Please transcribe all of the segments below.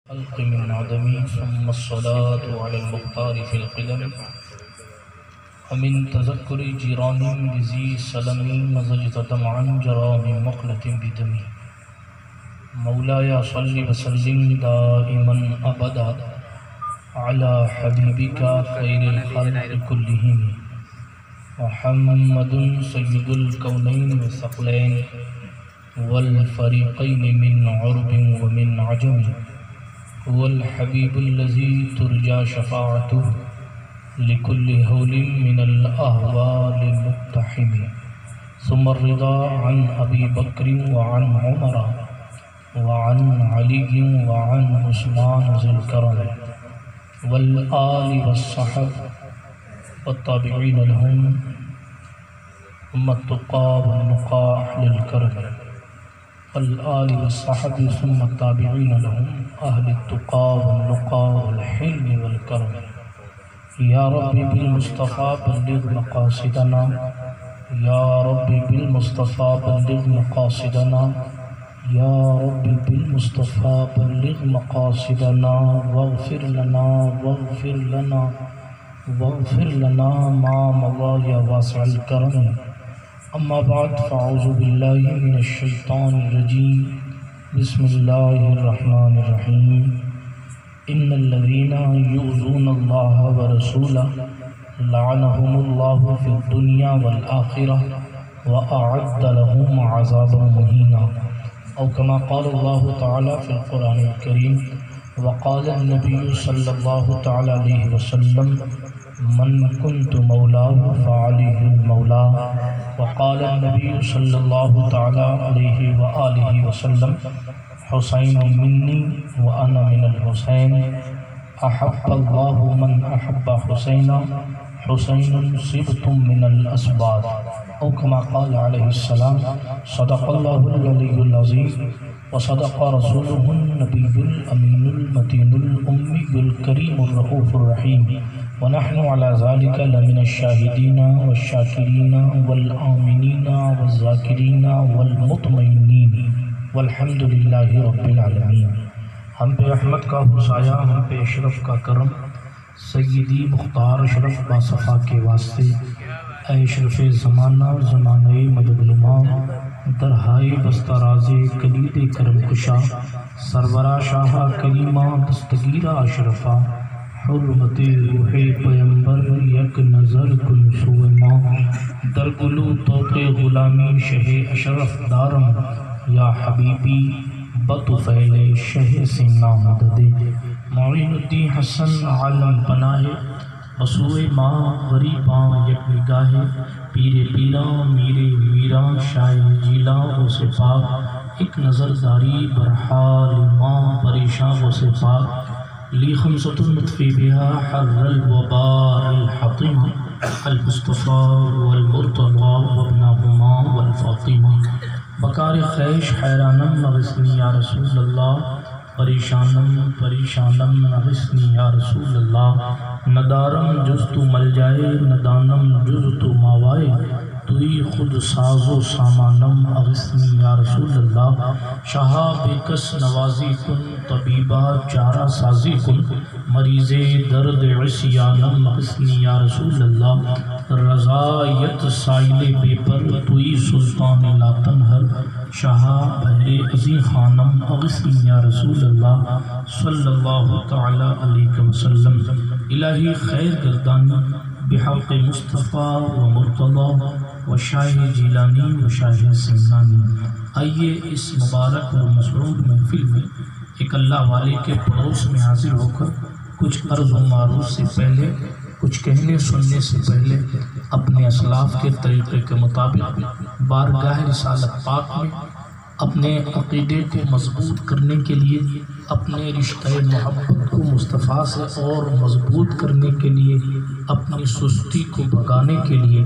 خلق من عدم ثم الصلاة على المختار في القدم ومن تذكر جيران بذي سلم مزجت دمعا جرى من مقلة بدمي مولاي صل وسلم دائما أبدا على حبيبك خير الخلق كلهم محمد سيد الكونين والثقلين والفريقين من عرب ومن عجم هو الحبيب الذي ترجى شفاعته لكل هول من الأهوال المقتحم ثم الرضا عن أبي بكر وعن عمر وعن علي وعن عثمان ذي الكرم والآل والصحب والتابعين لهم ثم التقى والنقى أهل الكرم والآل والصحب ثم التابعين لهم أهل التقى والنقى والحلم والكرم يا ربي بالمصطفى بلغ مقاصدنا يا ربي بالمصطفى بلغ مقاصدنا يا ربي بالمصطفى بلغ مقاصدنا واغفر لنا واغفر لنا واغفر لنا ما مضى يا واسع الكرم أما بعد فأعوذ بالله من الشيطان الرجيم بسم الله الرحمن الرحيم إن الذين يؤذون الله ورسوله لعنهم الله في الدنيا والآخرة وأعد لهم عذابا مهينا أو كما قال الله تعالى في القرآن الكريم وقال النبي صلى الله تعالى عليه وسلم من كنت مولاه فعليه المولى وقال النبي صلى الله تعالى عليه وآله وسلم حسين مني وأنا من الحسين أحب الله من أحب حسينا حسين صبت من الأسباط أو كما قال عليه السلام صدق الله العلي العظيم وصدق رسوله النبي الأمين المتين الأمي الكريم الرؤوف الرحيم ونحن على ذلك لمن الشاهدين والشاكرين والآمنين والذاكرين والمطمئنين والحمد للہ رب العالمین۔ ہم پہ احمد کا حسایہ، ہم پہ اشرف کا کرم، سیدی مختار اشرف باصفا کے واسطے، اے اشرف زمانہ زمانہ مدد نما، درہائے بستہ راز کلید کرم کشا، سرورہ شاہ کریمہ دستگیرہ اشرفہ، حرمت روح پیمبر یک نظر کن سوء ماں، در گلو توق غلامی شہ اشرف دارم، یا حبیبی بطفیل شہ سے نامدد معین الدین حسن عالم پناہ بسوئے ماں غریباں یک نگاہ پیر پیراں میرے میراں شاہ جیلاں و صفاق ایک نظر داری برحال ماں پریشاں و صفاق لی خمسۃ نطفی بہا حر الوبار الحطیمہ المصطفیٰ والمرتضی وابنہما والفاطمہ بکار خیش حیرانم نغسنی یا رسول اللہ پریشانم پریشانم نغسنی یا رسول اللہ ندارم جز تو مل جائے ندانم جز تو ماوائے توی خود ساز و سامانم اغسنی یا رسول اللہ شاہا بکس نوازی کن طبیبہ چارہ سازی کن مریض درد عصیانم اغسنی یا رسول اللہ رضایت سائل بے پر توی سلطان لا تنہر شاہا بہر عزی خانم اغسنی یا رسول اللہ صلی اللہ تعالی علیہ وسلم الہی خیر گردانی بحق مصطفیٰ و مرتضی و شاہ جیلانی و شاہ سمنانی۔ آئیے اس مبارک و مسعود محفل میں ایک اللہ والے کے پڑوس میں حاضر ہو کر کچھ عرض و معروض سے پہلے، کچھ کہنے سننے سے پہلے اپنے اسلاف کے طریقے کے مطابق بارگاہ رسالت پاک میں اپنے عقیدے کو مضبوط کرنے کے لیے، اپنے رشتہ محبت کو مصطفیٰ سے اور مضبوط کرنے کے لیے، اپنی سستی کو بھگانے کے لیے،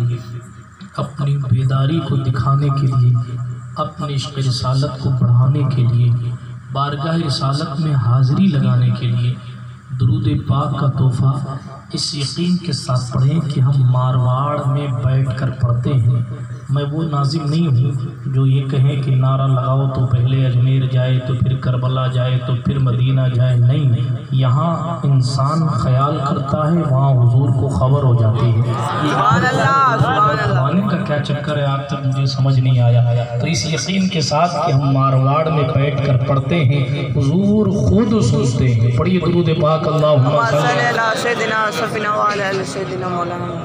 اپنی بیداری کو دکھانے کے لیے، اپنے عشق رسالت کو بڑھانے کے لیے، بارگاہ رسالت میں حاضری لگانے کے لیے درود پاک کا تحفہ اس یقین کے ساتھ پڑھیں کہ ہم مارواڑ میں بیٹھ کر پڑھتے ہیں، میں وہ ناظم نہیں ہوں جو یہ کہیں کہ نعرہ لگاؤ تو پہلے اجمیر جائے تو پھر کربلا جائے تو پھر مدینہ جائے. نہیں، یہاں انسان خیال کرتا ہے، وہاں حضور کو خبر ہو جاتی ہے. سبحان اللہ سبحان اللہ. کا کیا چکر ہے آج تک مجھے سمجھ نہیں آیا. تو اس یقین کے ساتھ کہ ہم مارواڑ میں بیٹھ کر پڑھتے ہیں، حضور خود سنتے ہیں. پڑھیے درود پاک اللہم صلی اللہ سیدنا صفینا وعلی آل سیدنا مولانا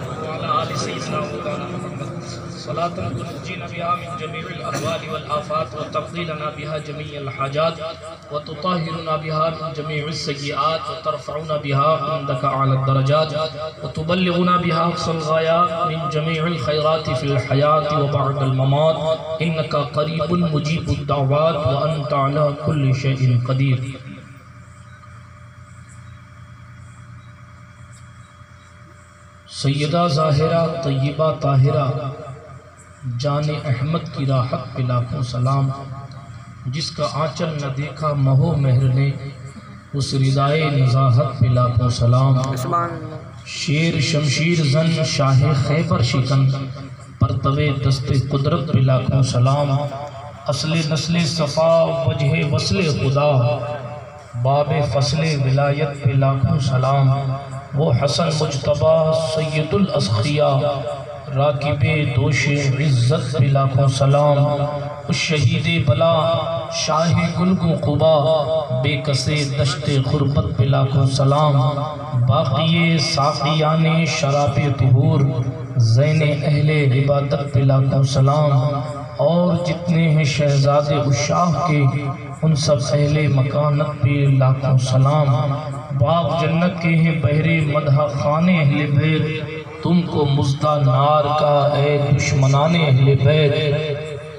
صلاة تنجينا بها من جميع الأهوال والآفات وتقضي لنا بها جميع الحاجات وتطهرنا بها من جميع السيئات وترفعنا بها عندك أعلى الدرجات وتبلغنا بها أقصى الغايات من جميع الخيرات في الحياة وبعد الممات إنك قريب مجيب الدعوات وأنت على كل شيء قدير. سیدہ ظاہرہ طیبہ طاہرہ جان احمد کی راحت پہ لاکھوں سلام. جس کا آنچل نہ دیکھا مہو مہر نے، اس ردائے نزاہت پہ لاکھوں سلام. شیر شمشیر زن شاہ خیبر شکن، پرتوے دست قدرت پہ لاکھوں سلام. اصل نسل صفا وجہ وصل خدا، باب فصل ولایت پہ لاکھوں سلام. وہ حسن مجتبہ سید الاسخیاء، راکب دوش عزت پہ لاکھوں سلام. اس شہید بلا شاہ گلگوں قبا، بے کسے دشت غربت پہ لاکھوں سلام. باقی ساقیان شراب طہور، زین اہل عبادت پہ لاکھوں سلام. اور جتنے ہیں شہزادے عشاق کے، ان سب اہل مکانت پہ لاکھوں سلام. باغ جنت کے ہیں بحر مدح خان اہل بیت، تم کو مزدہ نار کا اے دشمنان اہل بیت.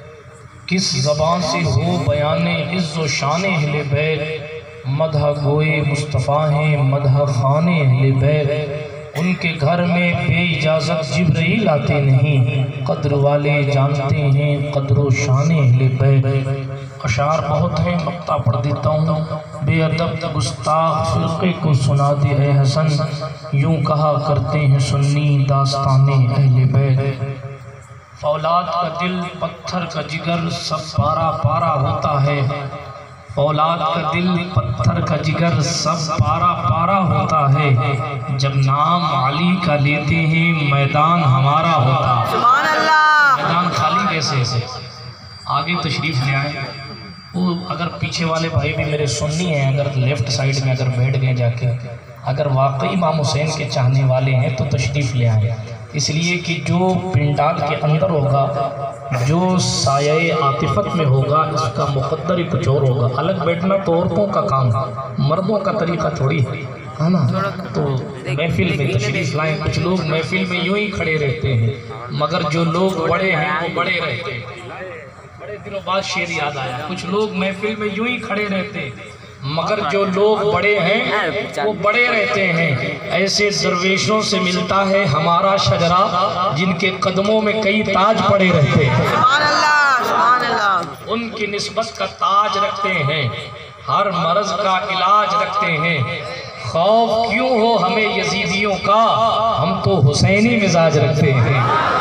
کس زبان سے ہو بیان عز و شان اہل بیت، مدح گوئے مصطفیٰ ہیں مدح خان اہل بیت. ان کے گھر میں بے اجازت جبرائیل آتے نہیں، قدر والے جانتے ہیں قدر و شان اہل بیت. اشعار بہت ہیں، مقطع پڑھ دیتا ہوں. بے ادب گستاخ فرقے کو سنا دے اے حسن، یوں کہا کرتے ہیں سنی داستان اہل بیت. فولاد کا دل پتھر کا جگر سب پارا پارا ہوتا ہے، فولاد کا دل پتھر کا جگر سب پارا پارا ہوتا ہے. جب نام علی کا لیتے ہیں میدان ہمارا ہوتا ہے. سبحان اللہ. میدان خالی کیسے ہے؟ آگے تشریف لے آئیں. وہ اگر پیچھے والے بھائی بھی میرے سننی ہیں، اگر لیفٹ سائیڈ میں اگر بیٹھ گئے جا کے، اگر واقعی امام حسین کے چاہنے والے ہیں تو تشریف لے آئیں. اس لیے کہ جو پنڈال کے اندر ہوگا، جو سایہ عاطفت میں ہوگا، اس کا مقدر ہی کچھ اور ہوگا. الگ بیٹھنا تو عورتوں کا کام ہے، مردوں کا طریقہ تھوڑی ہے نا. تو محفل میں تشریف لائیں. کچھ لوگ محفل میں یوں ہی کھڑے رہتے ہیں، مگر جو لوگ بڑے ہیں وہ بڑے رہتے ہیں. بڑے دنوں بعد شعر یاد آیا. کچھ لوگ محفل میں یوں ہی کھڑے رہتے ہیں، مگر جو لوگ بڑے ہیں وہ بڑے رہتے ہیں. ایسے درویشوں سے ملتا ہے ہمارا شجرہ، جن کے قدموں میں کئی تاج پڑے رہتے ہیں. سبحان اللہ سبحان اللہ. ان کی نسبت کا تاج رکھتے ہیں، ہر مرض کا علاج رکھتے ہیں. خوف کیوں ہو ہمیں یزیدیوں کا، ہم تو حسینی مزاج رکھتے ہیں.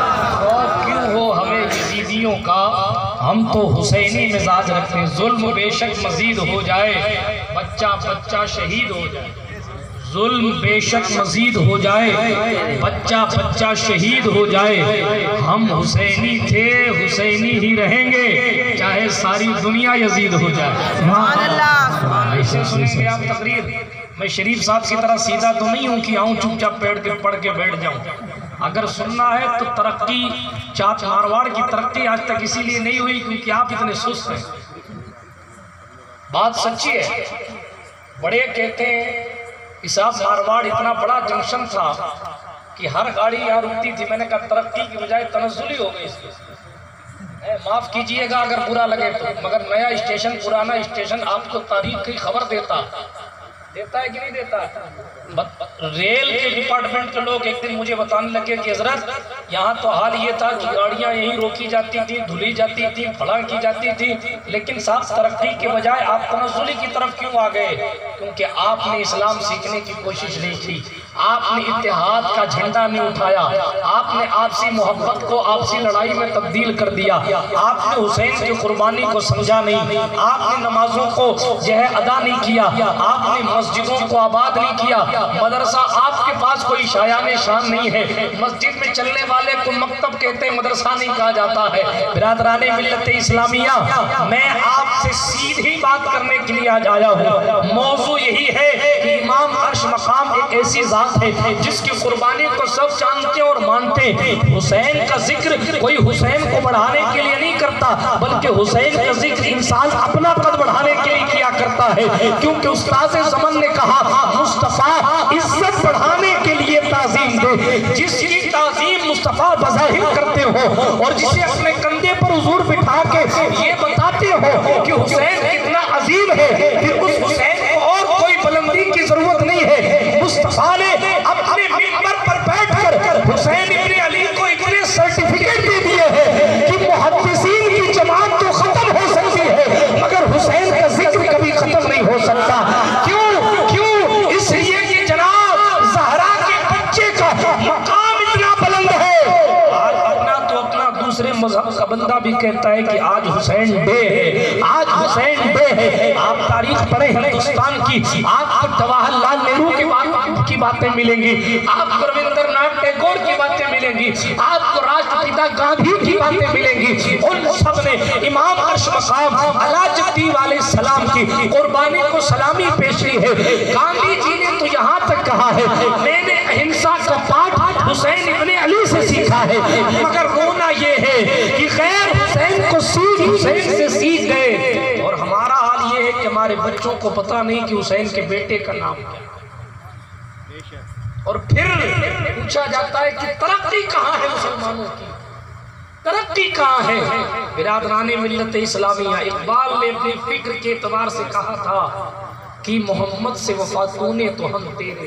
خوف کیوں ہو ہمیں یزیدیوں کا، ہم تو حسینی مزاج رکھتے ہیں. ظلم بے شک مزید ہو جائے، بچہ بچہ شہید ہو جائے. ظلم بے شک مزید ہو جائے، بچہ بچہ شہید ہو جائے. ہم حسینی تھے، حسینی ہی رہیں گے، چاہے ساری دنیا یزید ہو جائے. سبحان اللہ. ایسے سنیں گے آپ تقریر. میں شریف صاحب کی طرح سیدھا تو نہیں ہوں کہ آؤں چپ چاپ بیٹھ کے پڑھ کے بیٹھ جاؤں. اگر سننا ہے تو ترقی، چاٹ مارواڑ کی ترقی آج تک اسی لیے نہیں ہوئی کیونکہ آپ اتنے سست ہیں. بات سچی ہے. بڑے کہتے ہیں اساف مارواڑ اتنا بڑا جنکشن تھا کہ ہر گاڑی یہاں رکتی تھی. میں نے کہا ترقی کی بجائے تنزلی ہو گئی. معاف کیجئے گا اگر برا لگے تو، مگر نیا اسٹیشن پرانا اسٹیشن آپ کو تاریخ کی خبر دیتا ہے کہ نہیں دیتا. ریل کے ڈپارٹمنٹ کے لوگ ایک دن مجھے بتانے لگے کہ حضرت یہاں تو حال یہ تھا کہ گاڑیاں یہیں روکی جاتی تھیں، دھلی جاتی تھیں، پھڑا کی جاتی تھی، لیکن صاحب ترقی کے بجائے آپ تنزلی کی طرف کیوں آ گئے؟ کیونکہ آپ نے اسلام سیکھنے کی کوشش نہیں کی، آپ نے اتحاد کا جھنڈا نہیں اٹھایا، آپ نے آپسی محبت کو آپسی لڑائی میں تبدیل کر دیا، آپ نے حسین کی قربانی کو سمجھا نہیں، آپ نے نمازوں کو ادا نہیں کیا، آپ نے مسجدوں کو آباد نہیں کیا، مدرسہ آپ کے پاس کوئی شایان شان نہیں ہے، مسجد میں چلنے والے کو مکتب کہتے ہیں، مدرسہ نہیں کہا جاتا ہے۔ برادران ملت اسلامیہ، میں آپ سے سیدھی بات کرنے کے لیے آج آیا ہوں۔ موضوع یہی ہے کہ امام عرش مقام ایک ایسی ذات ہے جس کی قربانی کو سب جانتے اور مانتے ہیں۔ حسین کا ذکر کوئی حسین کو بڑھانے کے لیے نہیں کرتا، بلکہ حسین کا ذکر انسان اپنا قد بڑھانے کے لیے کیا کرتا ہے، کیونکہ استاد زمن نے کہا مصطفیٰ عزت بڑھانے کے لیے تعظیم دے۔ جس کی تعظیم مصطفیٰ بظاہر کرتے ہو اور جسے اپنے کندھے پر حضور بٹھا کے یہ بتاتے ہو کہ حسین کتنا عظیم ہے، پھر اس حسین کو اور کوئی بلندی کی ضرورت نہیں ہے۔ مصطفیٰ نے اپنے منبر پر بیٹھ کر حسین ابن علی کو اتنے سرٹیفکیٹ دے دیے ہیں کہ محدثین کی جماعت تو ختم ہو سکتی ہے مگر حسین کا ذکر کبھی ختم نہیں ہو سکتا۔ کیوں؟ اس لیے کہ جناب زہرا کے بچے کا مقام اتنا بلند ہے۔ دوسرے مذہب کا بندہ بھی کہتا ہے کہ آج حسین ڈے ہے، آج حسین ڈے ہے۔ آپ تاریخ پڑھیں ہندوستان کی، آپ کو جواہر لال نہرو کی باتیں ملیں گی، آپ کو رویندر ناتھ ٹیگور کی باتیں ملیں گی، آپ کو راشٹرپتا گاندھی کی باتیں ملیں گی۔ ان سب نے امام عرش مقام علا جدی علیہ السلام کی قربانی کو سلامی پیش کی ہے۔ گاندھی جی نے تو یہاں تک کہا ہے میں نے اہنسا کا پاٹ حسین ابن علی سے سیکھا ہے، مگر رونا یہ ہے کہ خیر حسین کو حسین سے سیکھ گئے اور ہمارا حال یہ ہے کہ ہمارے بچوں کو پتہ نہیں کہ حسین کے بیٹے کا نام کیا۔ اور پھر پوچھا جاتا ہے کہ ترقی کہاں ہے مسلمانوں کی، ترقی کہاں ہے؟ برادران ملت اسلامیہ، اقبال نے اپنی فکر کے اعتبار سے کہا تھا کہ محمد سے وفا تونے تو ہم تیرے،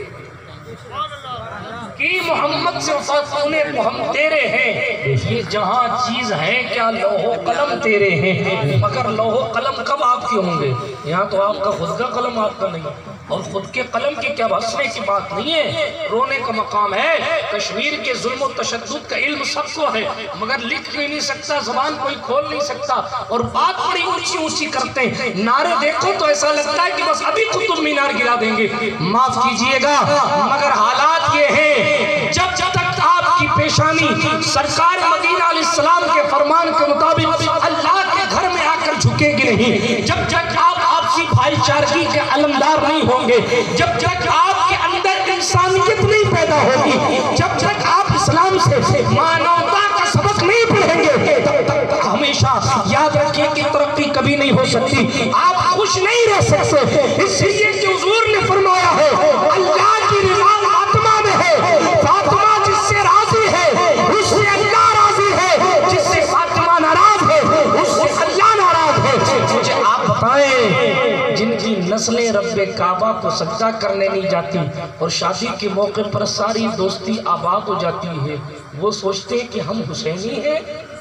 کہ محمد سے وفا تونے تو ہم تیرے ہیں، یہ جہاں چیز ہے کیا لوح و قلم تیرے ہیں، مگر لوح و قلم کب آپ کے ہوں گے؟ یہاں تو آپ کا خود کا قلم آپ کا نہیں، اور خود کے قلم کی کیا ہنسنے کی بات نہیں ہے، رونے کا مقام ہے۔ کشمیر کے ظلم و تشدد کا علم سب کو ہے، مگر لکھ کوئی نہیں سکتا، زبان کوئی کھول نہیں سکتا، اور بات بڑی اونچی اونچی کرتے ہیں، نعرے دیکھو تو ایسا لگتا ہے کہ بس ابھی قطب مینار گرا دیں گے۔ معاف کیجئے گا مگر حالات یہ ہیں، جب تک آپ کی پیشانی سرکار مدینہ علیہ السلام کے فرمان کے مطابق اللہ کے گھر میں آ کر جھکے گی نہیں، جب تک آپ آپسی بھائی چارگی کے علمدار نہیں ہوں گے، جب تک آپ کے اندر انسانیت نہیں پیدا ہوگی، جب تک آپ اسلام سے مانوتا کا سبق نہیں پڑھیں گے، تب تک ہمیشہ یاد رکھیں کہ ترقی کبھی نہیں ہو سکتی، آپ خوش نہیں رہ سکتے۔ اس لیے کہ حضور نے فرمایا ہے اللہ کی رضا فاطمہ میں ہے، فاطمہ جس سے راضی ہے اس سے اللہ راضی ہے، جس سے فاطمہ ناراض ہے اس سے اللہ ناراض ہے۔ مجھے آپ بتائیں جن کی نسلیں رب کعبہ کو سجدہ کرنے نہیں جاتی اور شادی کے موقع پر ساری دوستی آباد ہو جاتی ہے، وہ سوچتے ہیں کہ ہم حسینی ہیں۔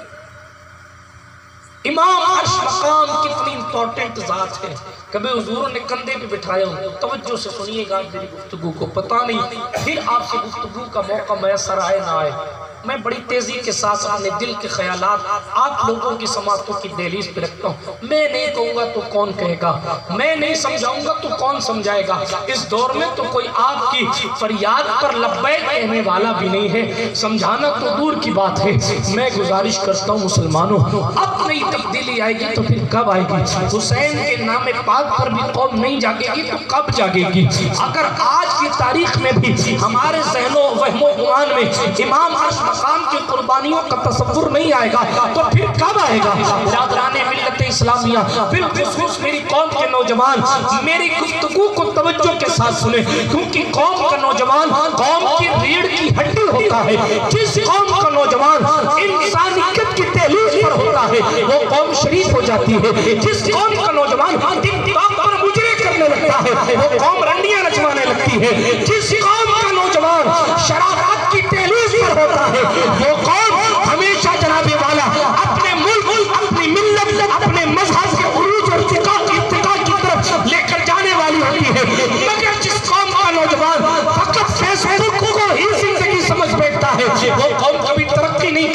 امام عرش مقام کتنی امپورٹنٹ ذات ہے، کبھی حضور نے کندھے پہ بٹھایا ہوں، توجہ سے سنیے گا میری گفتگو کو، پتہ نہیں پھر آپ سے گفتگو کا موقع میسر آئے نہ آئے۔ میں بڑی تیزی کے ساتھ اپنے دل کے خیالات آپ لوگوں کی سماعتوں کی دہلیز پہ رکھتا ہوں۔ میں نہیں کہوں گا تو کون کہے گا، میں نہیں سمجھاؤں گا تو کون سمجھائے گا۔ اس دور میں تو کوئی آپ کی فریاد پر لبیک کہنے والا بھی نہیں ہے، سمجھانا تو دور کی بات ہے۔ میں گزارش کرتا ہوں مسلمانوں، اب نئی تبدیلی آئے گی تو پھر کب آئے گی؟ حسین کے نام پاک پر بھی قوم نہیں جاگے گی تو کب جاگے گی؟ اگر آج کی تاریخ میں بھی ہمارے ذہن و وہم و گمان میں امام عرش مقام کی قربانیوں کا تصور نہیں آئے گا تو پھر کب آئے گا؟ برادران ملت اسلامیہ، بالخصوص میری قوم کے نوجوان میری گفتگو کو توجہ کے ساتھ سنیں، کیونکہ قوم کا نوجوان قوم کی ریڑھ کی ہڈی ہوتا ہے۔ جس قوم کا نوجوان انسانیت کی تحلیل پر ہوتا ہے وہ قوم شریف ہو جاتی ہے۔ جس قوم کا نوجوان ٹک ٹاک پر مجرے کرنے لگتا ہے وہ قوم رنڈیاں نچوانے لگتی ہے۔ جس قوم کا نوجوان شرافت کی تحلیل پر ہوتا ہے وہ قوم ہمیشہ جناب والا اپنے ملک، اپنی ملت، اپنے مذہب کے عروج اور ارتقاء کی طرف لے کر جانے والی ہوتی ہے۔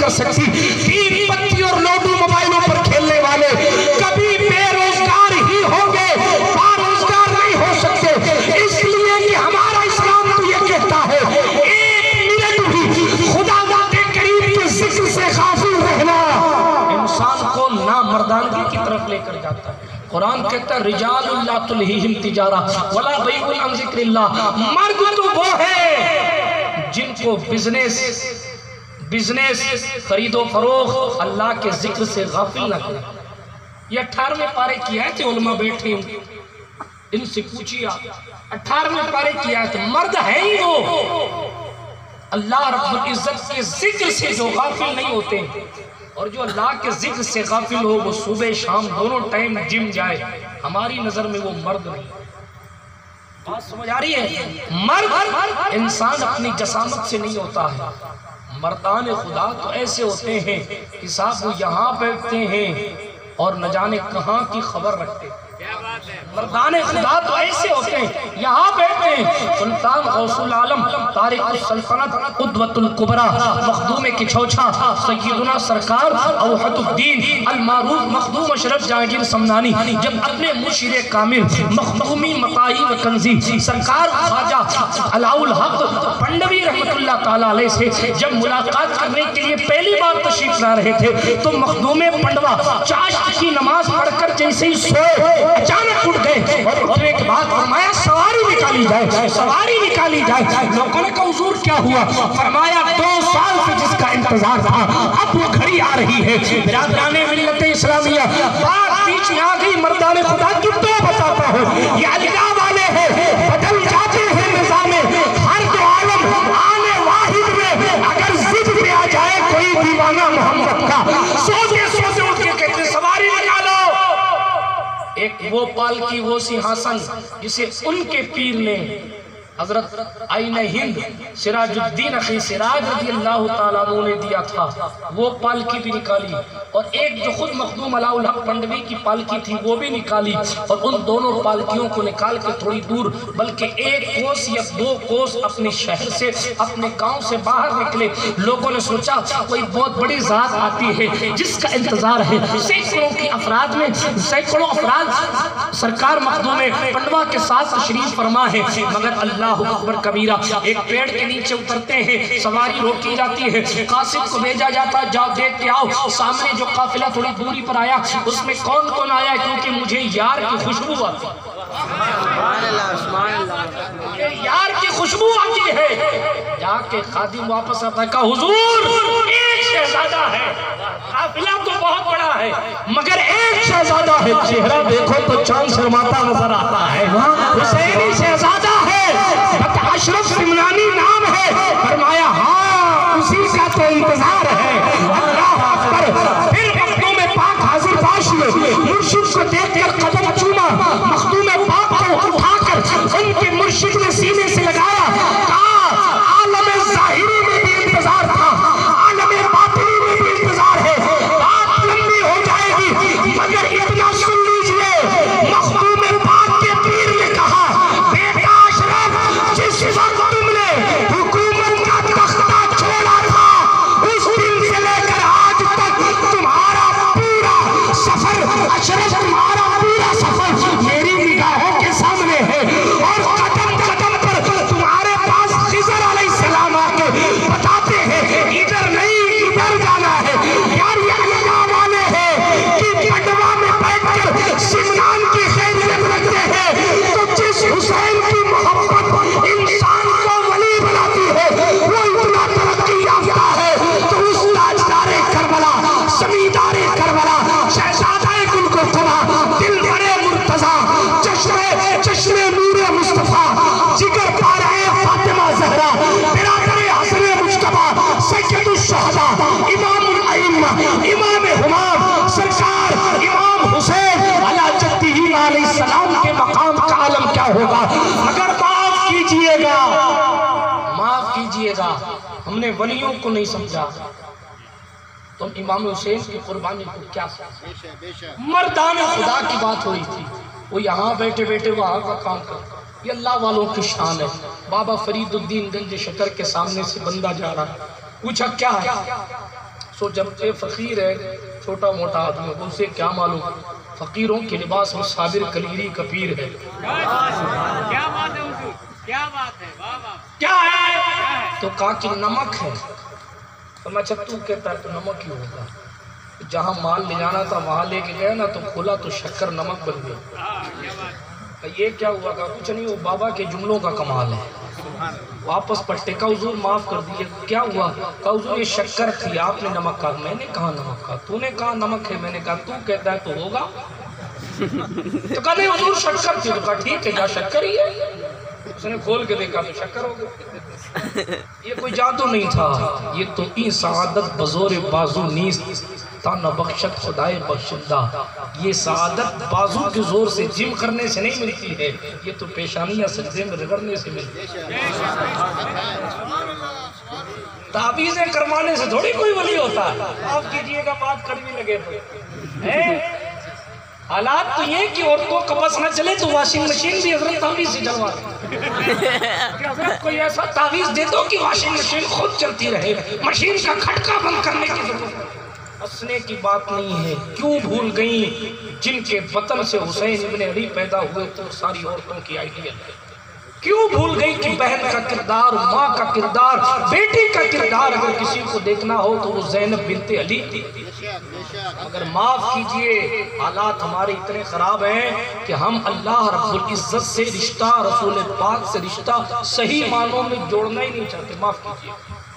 سکتی. تین پتی اور لوڈو موبائلوں پر کھیلنے والے کبھی بے روزگار ہی ہوں گے, باروزگار نہیں ہو سکتے. اس لیے کہ ہمارا اسلام تو یہ کہتا ہے ایک منٹ بھی خدا ذات کریم کے ذکر سے غافل رہنا انسان کو نامردانگی کی طرف لے کر جاتا ہے. قرآن کہتا ہے رجال لا تلہیہم تجارہ ولا بیع عن ذکر اللہ. مرد تو وہ ہے جن کو بزنس خرید و فروخت اللہ کے ذکر سے غافل نہ کرے. یہ 18ویں پارے کی آیت علماء بیٹھے ہیں, ان سے پوچھئے آپ 18ویں پارے کی آیت. مرد ہے ہی وہ اللہ رب العزت کے ذکر سے جو غافل نہیں ہوتے, اور جو اللہ کے ذکر سے غافل ہو وہ صبح شام دونوں ٹائم جم جائے, ہماری نظر میں وہ مرد نہیں. بات سمجھ آ رہی ہے؟ مرد انسان اپنی جسامت سے نہیں ہوتا ہے. مردان خدا تو ایسے ہوتے ہیں کہ صاحب وہ یہاں بیٹھتے ہیں اور نہ جانے کہاں کی خبر رکھتے ہیں. مردان خدا تو ایسے ہوتے ہیں یہاں بیٹھتے ہیں. سلطان غوث العالم تارک السلطنت قدوۃ الکبریٰ مخدوم کچھوچھا سیدنا سرکار اوحد الدین المعروف مخدوم اشرف جہانگیر سمنانی جب اپنے مشیر کامل مخدومی مطائی و کنزی سرکار خواجہ علاء الحق پنڈوی رحمت اللہ تعالیٰ علیہ سے جب ملاقات کرنے کے لیے پہلی بار تشریف لا رہے تھے تو مخدوم پنڈوا چاشت کی نماز پڑھ کر جیسے ہی سوئے اچانک اٹھ گئے اور اٹھنے کے بعد فرمایا سواری نکالی جائے, سواری نکالی جائے. لوگوں نے کہا حضور کیا ہوا؟ فرمایا 2 سال سے جس کا انتظار تھا اب وہ گھڑی آ رہی ہے. برادران ملت اسلامیہ بات بیچ میں آ گئی. مردان خدا کی تو بتاتا ہوں یہ علیگاہ والے ہیں, بدل جاتے ہیں نظام ہر دو عالم آنے واحد میں. اگر ضد پہ آ جائے کوئی دیوانہ محمد کا سوچے سوچے اٹھ کے کہتے سواری نکالو. ایک وہ پالکی وہ سنہاسن جسے ان کے پیر نے حضرت آئین ہند سراج الدین اخی سراج رضی اللہ تعالیٰ عنہ نے دیا تھا, وہ پالکی بھی نکالی. اور ایک جو خود مخدوم علاء الحق پنڈوی کی پالکی تھی وہ بھی نکالی. اور ان دونوں پالکیوں کو نکال کے تھوڑی دور بلکہ 1 کوس یا 2 کوس اپنے شہر سے اپنے گاؤں سے باہر نکلے. لوگوں نے سوچا کوئی بہت بڑی ذات آتی ہے جس کا انتظار ہے. سینکڑوں کی افراد میں سینکڑوں افراد سرکار مخدوم پنڈوا کے ساتھ تشریف فرما ہے. مگر اللہ اکبر کبیرہ ایک پیڑ کے نیچے اترتے ہیں, سواری روکی جاتی ہے, قاصد کو بھیجا جاتا جاؤ دیکھ کے آؤ. سامنے جو قافلہ تھوڑی دوری پر آیا اس میں کون کون آیا کیونکہ مجھے یار کی خوشبو آتی, یار کی خوشبو آتی ہے. جا کے خادم واپس آتا ہے کہا حضور ایک شہزادہ ہے, قافلہ تو بہت بڑا ہے مگر ایک شہزادہ ہے. چہرہ دیکھو تو چاند شرماتا نظر آتا ہے, حسینی شہزادہ ہے, اشرف سمنانی نام ہے. فرمایا ہاں اسی کا تو انتظار ہے. اللہ اکبر. پھر مخدوم پاک حاضر باش ہوئے, مرشد کو دیکھ کر قدم چوما, مخدوم پاک کو اٹھا کر ان کے مرشد نے سینے سے لگایا. کہا عالم ظاہری میں بھی انتظار تھا, عالم باطنی میں بھی انتظار ہے. بات لمبی ہو جائے گی مگر اتنا سن لیجئے مخدوم پاک کے پیر نے کہا بیٹا اشرف جس وقت تم نے حکومت کا تختہ چھوڑا تھا اس دن سے لے کر آج تک تمہارا پورا سفر اشرف تمہارا پورا سفر میری نگاہوں کے سامنے ہے. اور قدم قدم پر تمہارے پاس خضر علیہ السلام آ کے بتاتے ہیں ادھر نہیں ادھر جانا ہے. یار یہ اللہ والے ہیں کہ پنڈوا میں بیٹھ کر سمنان کی خیریت رکھتے ہیں تو جس حسین کی محبت انسان کو ولی بناتی ہے وہ اتنا ترقی یافتہ ہے تو اس تاجدار کربلا سمیدار کربلا شہزادہ گل کو تبا دل بڑے مرتضی چشم نور مصطفیٰ جگر پارہ فاطمہ زہرا برادر حسن مجتبیٰ سید الشہداء امام الائمہ امام حمام سرکار امام حسین علی جدہ علیہ السلام کے مقام کا عالم کیا ہوگا. مگر معاف کیجئے گا, معاف کیجئے گا, ہم نے ولیوں کو نہیں سمجھا تو امام حسین کی قربانی کو کیا سمجھا. مردان خدا کی بات ہوئی تھی, وہ یہاں بیٹھے بیٹھے وہاں کا کام کرتا. یہ اللہ والوں کی شان ہے. بابا فرید الدین گنج شکر کے سامنے سے بندہ جا رہا ہے, پوچھا کیا ہے؟ سو جب یہ فقیر ہے چھوٹا موٹا آدمی اسے کیا معلوم فقیروں کے لباس میں صابر کلیری کا پیر ہے کیا بات ہے حضور کیا بات ہے واہ واہ کیا ہے تو کہا کہ نمک ہے تو میں تو کہتا ہے تو نمک ہی ہوگا جہاں مال لے جانا تھا وہاں لے کے گیا نا تو کھولا تو شکر نمک بن گیا یہ کیا ہوا کہا کچھ نہیں وہ بابا کے جملوں کا کمال ہے واپس پلٹے کہا حضور معاف کر دیجئے کیا ہوا کہا حضور یہ شکر تھی آپ نے نمک کہا میں نے کہا نمک کہا تو نے کہا نمک ہے میں نے کہا تو کہتا ہے تو ہوگا تو کہا نہیں حضور شکر تھی تو کہا ٹھیک ہے یا شکر ہی ہے اس نے کھول کے دیکھا تو شکر ہو گیا یہ کوئی جادو نہیں تھا یہ تو این سعادت بزور بازو نیست تا نہ بخشت خدائے بخشندہ یہ سعادت بازو کے زور سے جم کرنے سے نہیں ملتی ہے یہ تو پیشانیاں سجدے میں رگڑنے سے ملتی ہے تعویذیں کروانے سے تھوڑی کوئی ولی ہوتا ہے آپ کیجئے گا بات کڑوی لگے تو حالات تو یہ کہ عورتوں کا بس نہ چلے تو واشنگ مشین بھی حضرت تعویذ سے چلوا دے کہ حضرت کوئی ایسا تعویذ دے دو کہ واشنگ مشین خود چلتی رہے مشین کا کھٹکا بند کرنے کی ضرورت ہنسنے کی بات نہیں ہے کیوں بھول گئیں جن کے وطن سے حسین ابن علی پیدا ہوئے تو ساری عورتوں کی آئیڈیا کیوں بھول گئی کہ بہن کا کردار ماں کا کردار بیٹی کا کردار اگر کسی کو دیکھنا ہو تو وہ زینب بنت علی تھی اگر معاف کیجئے حالات ہمارے اتنے خراب ہیں کہ ہم اللہ رب العزت سے رشتہ رسول پاک سے رشتہ صحیح معنوں میں جوڑنا ہی نہیں چاہتے معاف کیجئے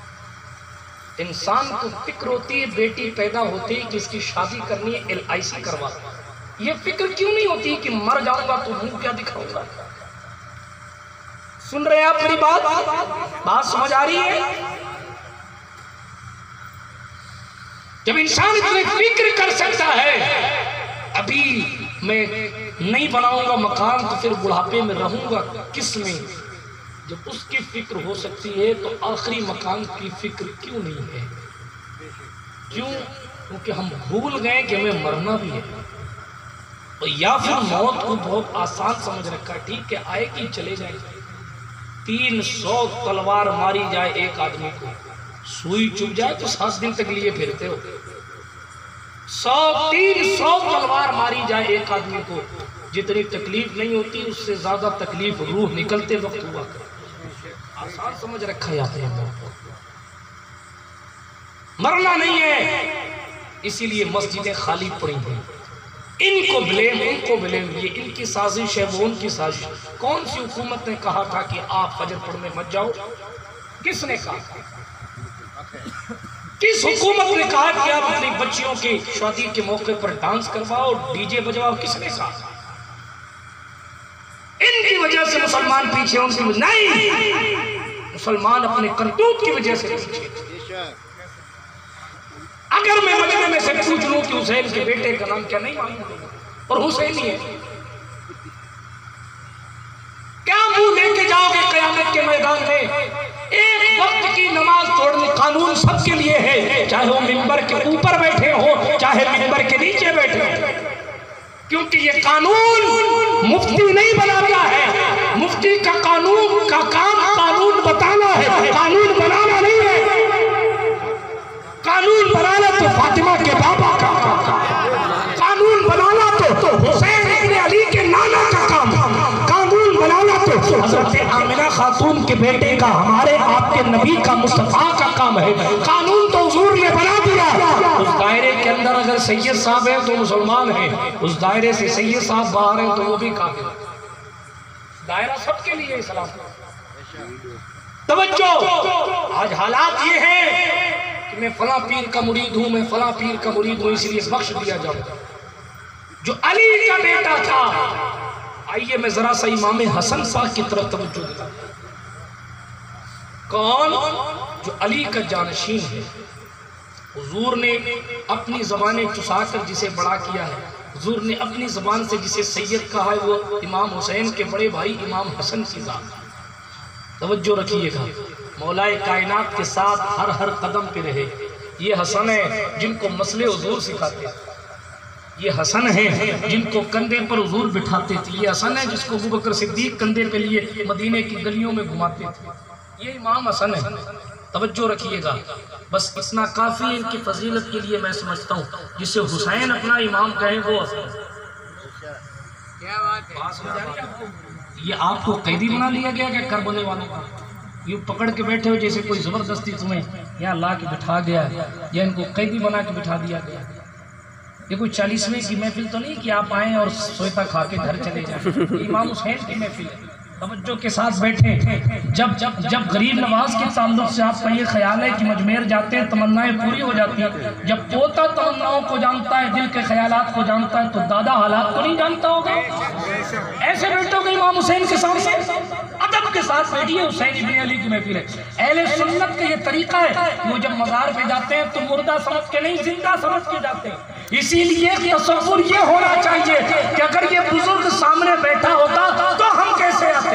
انسان کو فکر ہوتی ہے بیٹی پیدا ہوتی ہے کہ اس کی شادی کرنی ہے LIC کروا یہ فکر کیوں نہیں ہوتی کہ مر جاؤں گا تو منہ کیا دکھاؤں گا سن رہے ہیں آپ میری بات سمجھ آ رہی ہے جب انسان اتنے فکر کر سکتا ہے ابھی میں نہیں بناؤں گا مکان تو پھر بڑھاپے میں رہوں گا کس میں جب اس کی فکر ہو سکتی ہے تو آخری مکان کی فکر کیوں نہیں ہے کیوں کیونکہ ہم بھول گئے کہ ہمیں مرنا بھی ہے یا پھر موت کو بہت آسان سمجھ رکھا ٹھیک ہے آئے گی چلے جائے 300 تلوار ماری جائے ایک آدمی کو سوئی چپ جائے تو 7 دن تک لیے پھرتے ہو 300 تلوار ماری جائے ایک آدمی کو جتنی تکلیف نہیں ہوتی اس سے زیادہ تکلیف روح نکلتے وقت ہوا آسان سمجھ رکھا جاتے ہیں مرنا نہیں ہے اسی لیے مسجدیں خالی پڑی ہیں ان کو بلیم یہ ان کی سازش ہے وہ ان کی سازش کون سی حکومت نے کہا تھا کہ آپ فجر پڑھنے مت جاؤ کس نے کہا کس حکومت نے کہا کہ آپ اپنی بچیوں کی شادی کے موقع پر ڈانس کرواؤ ڈی جے بجواؤ کس نے کہا ان کی وجہ سے مسلمان پیچھے ان کی نہیں مسلمان اپنے کرتوت کی وجہ سے پیچھے اگر میں مدینہ میں سے پوچھ لوں کہ حسین کے بیٹے کا نام کیا نہیں معلوم اور حسین ہی ہے کیا منہ لے کے جاؤ گے قیامت کے میدان میں ایک وقت کی نماز توڑنے قانون سب کے لیے ہے چاہے وہ منبر کے اوپر بیٹھے ہو چاہے منبر کے نیچے بیٹھے ہو کیونکہ یہ قانون مفتی نہیں بناتا ہے مفتی کا قانون کا کام قانون بتانا ہے قانون بنانا نہیں ہے قانون بنانا تو فاطمہ کے بابا کا کام قانون بنانا تو حسین ابن علی کے نانا کا کام قانون بنانا تو حضرت آمنہ خاتون کے بیٹے کا ہمارے آپ کے نبی کا مصطفیٰ کا کام ہے قانون تو حضور نے بنا دیا اس دائرے کے اندر اگر سید صاحب ہیں تو مسلمان ہیں اس دائرے سے سید صاحب باہر ہیں تو وہ بھی کافر ہیں دائرہ سب کے لیے اسلام توجہ آج حالات یہ ہیں میں فلاں پیر کا مرید ہوں میں فلاں پیر کا مرید ہوں اس لیے بخش دیا جاؤں جو علی کا بیٹا تھا آئیے میں ذرا سا امام حسن پاک کی طرف توجہ دیتا کون جو علی کا جانشین ہے حضور نے اپنی زبانیں چسا کر جسے بڑا کیا ہے حضور نے اپنی زبان سے جسے سید کہا ہے وہ امام حسین کے بڑے بھائی امام حسن کی ذات توجہ رکھیے گا مولائے کائنات کے ساتھ ہر قدم پہ رہے یہ حسن ہے جن کو مسئلے حضور سکھاتے یہ حسن ہے جن کو کندھے پر حضور بٹھاتے تھے یہ حسن ہے جس کو ابوبکر صدیق کندھے پہ لیے مدینے کی گلیوں میں گھماتے تھے یہ امام حسن ہے توجہ رکھیے گا، بس اتنا کافی ان کی فضیلت کے لیے میں سمجھتا ہوں، جسے حسین اپنا امام کہیں وہ کیا بات ہے؟ بات سمجھ آ رہی ہے آپ کو؟ یہ آپ کو قیدی بنا لیا گیا کہ کربلے والوں کا؟ یہ پکڑ کے بیٹھے ہو جیسے کوئی زبردستی تمہیں یہاں لا کے بٹھا گیا یا ان کو قیدی بنا کے بٹھا دیا گیا۔ یہ کوئی 40ویں کی محفل تو نہیں کہ آپ آئیں اور سویتا کھا کے گھر چلے جائیں، یہ امام حسین کی محفل ہے۔ توجہ کے ساتھ بیٹھے، جب غریب نواز کے تعلق سے آپ کا یہ خیال ہے کہ مجمیر جاتے ہیں تمنائیں پوری ہو جاتی ہیں، جب پوتا تمناؤں کو جانتا ہے، دل کے خیالات کو جانتا ہے، تو دادا حالات کو نہیں جانتا ہوگا؟ ایسے بیٹھو گے امام حسین کے سامنے، ادب کے ساتھ بیٹھیے، حسین ابن علی کی محفل ہے۔ اہل سنت کا یہ طریقہ ہے، وہ جب مزار پہ جاتے ہیں تو مردہ سمجھ کے نہیں، زندہ سمجھ کے جاتے ہیں۔ اسی لیے تصور یہ ہونا چاہیے کہ اگر یہ بزرگ سامنے بیٹھا ہوتا تو ہم کیسے آتے؟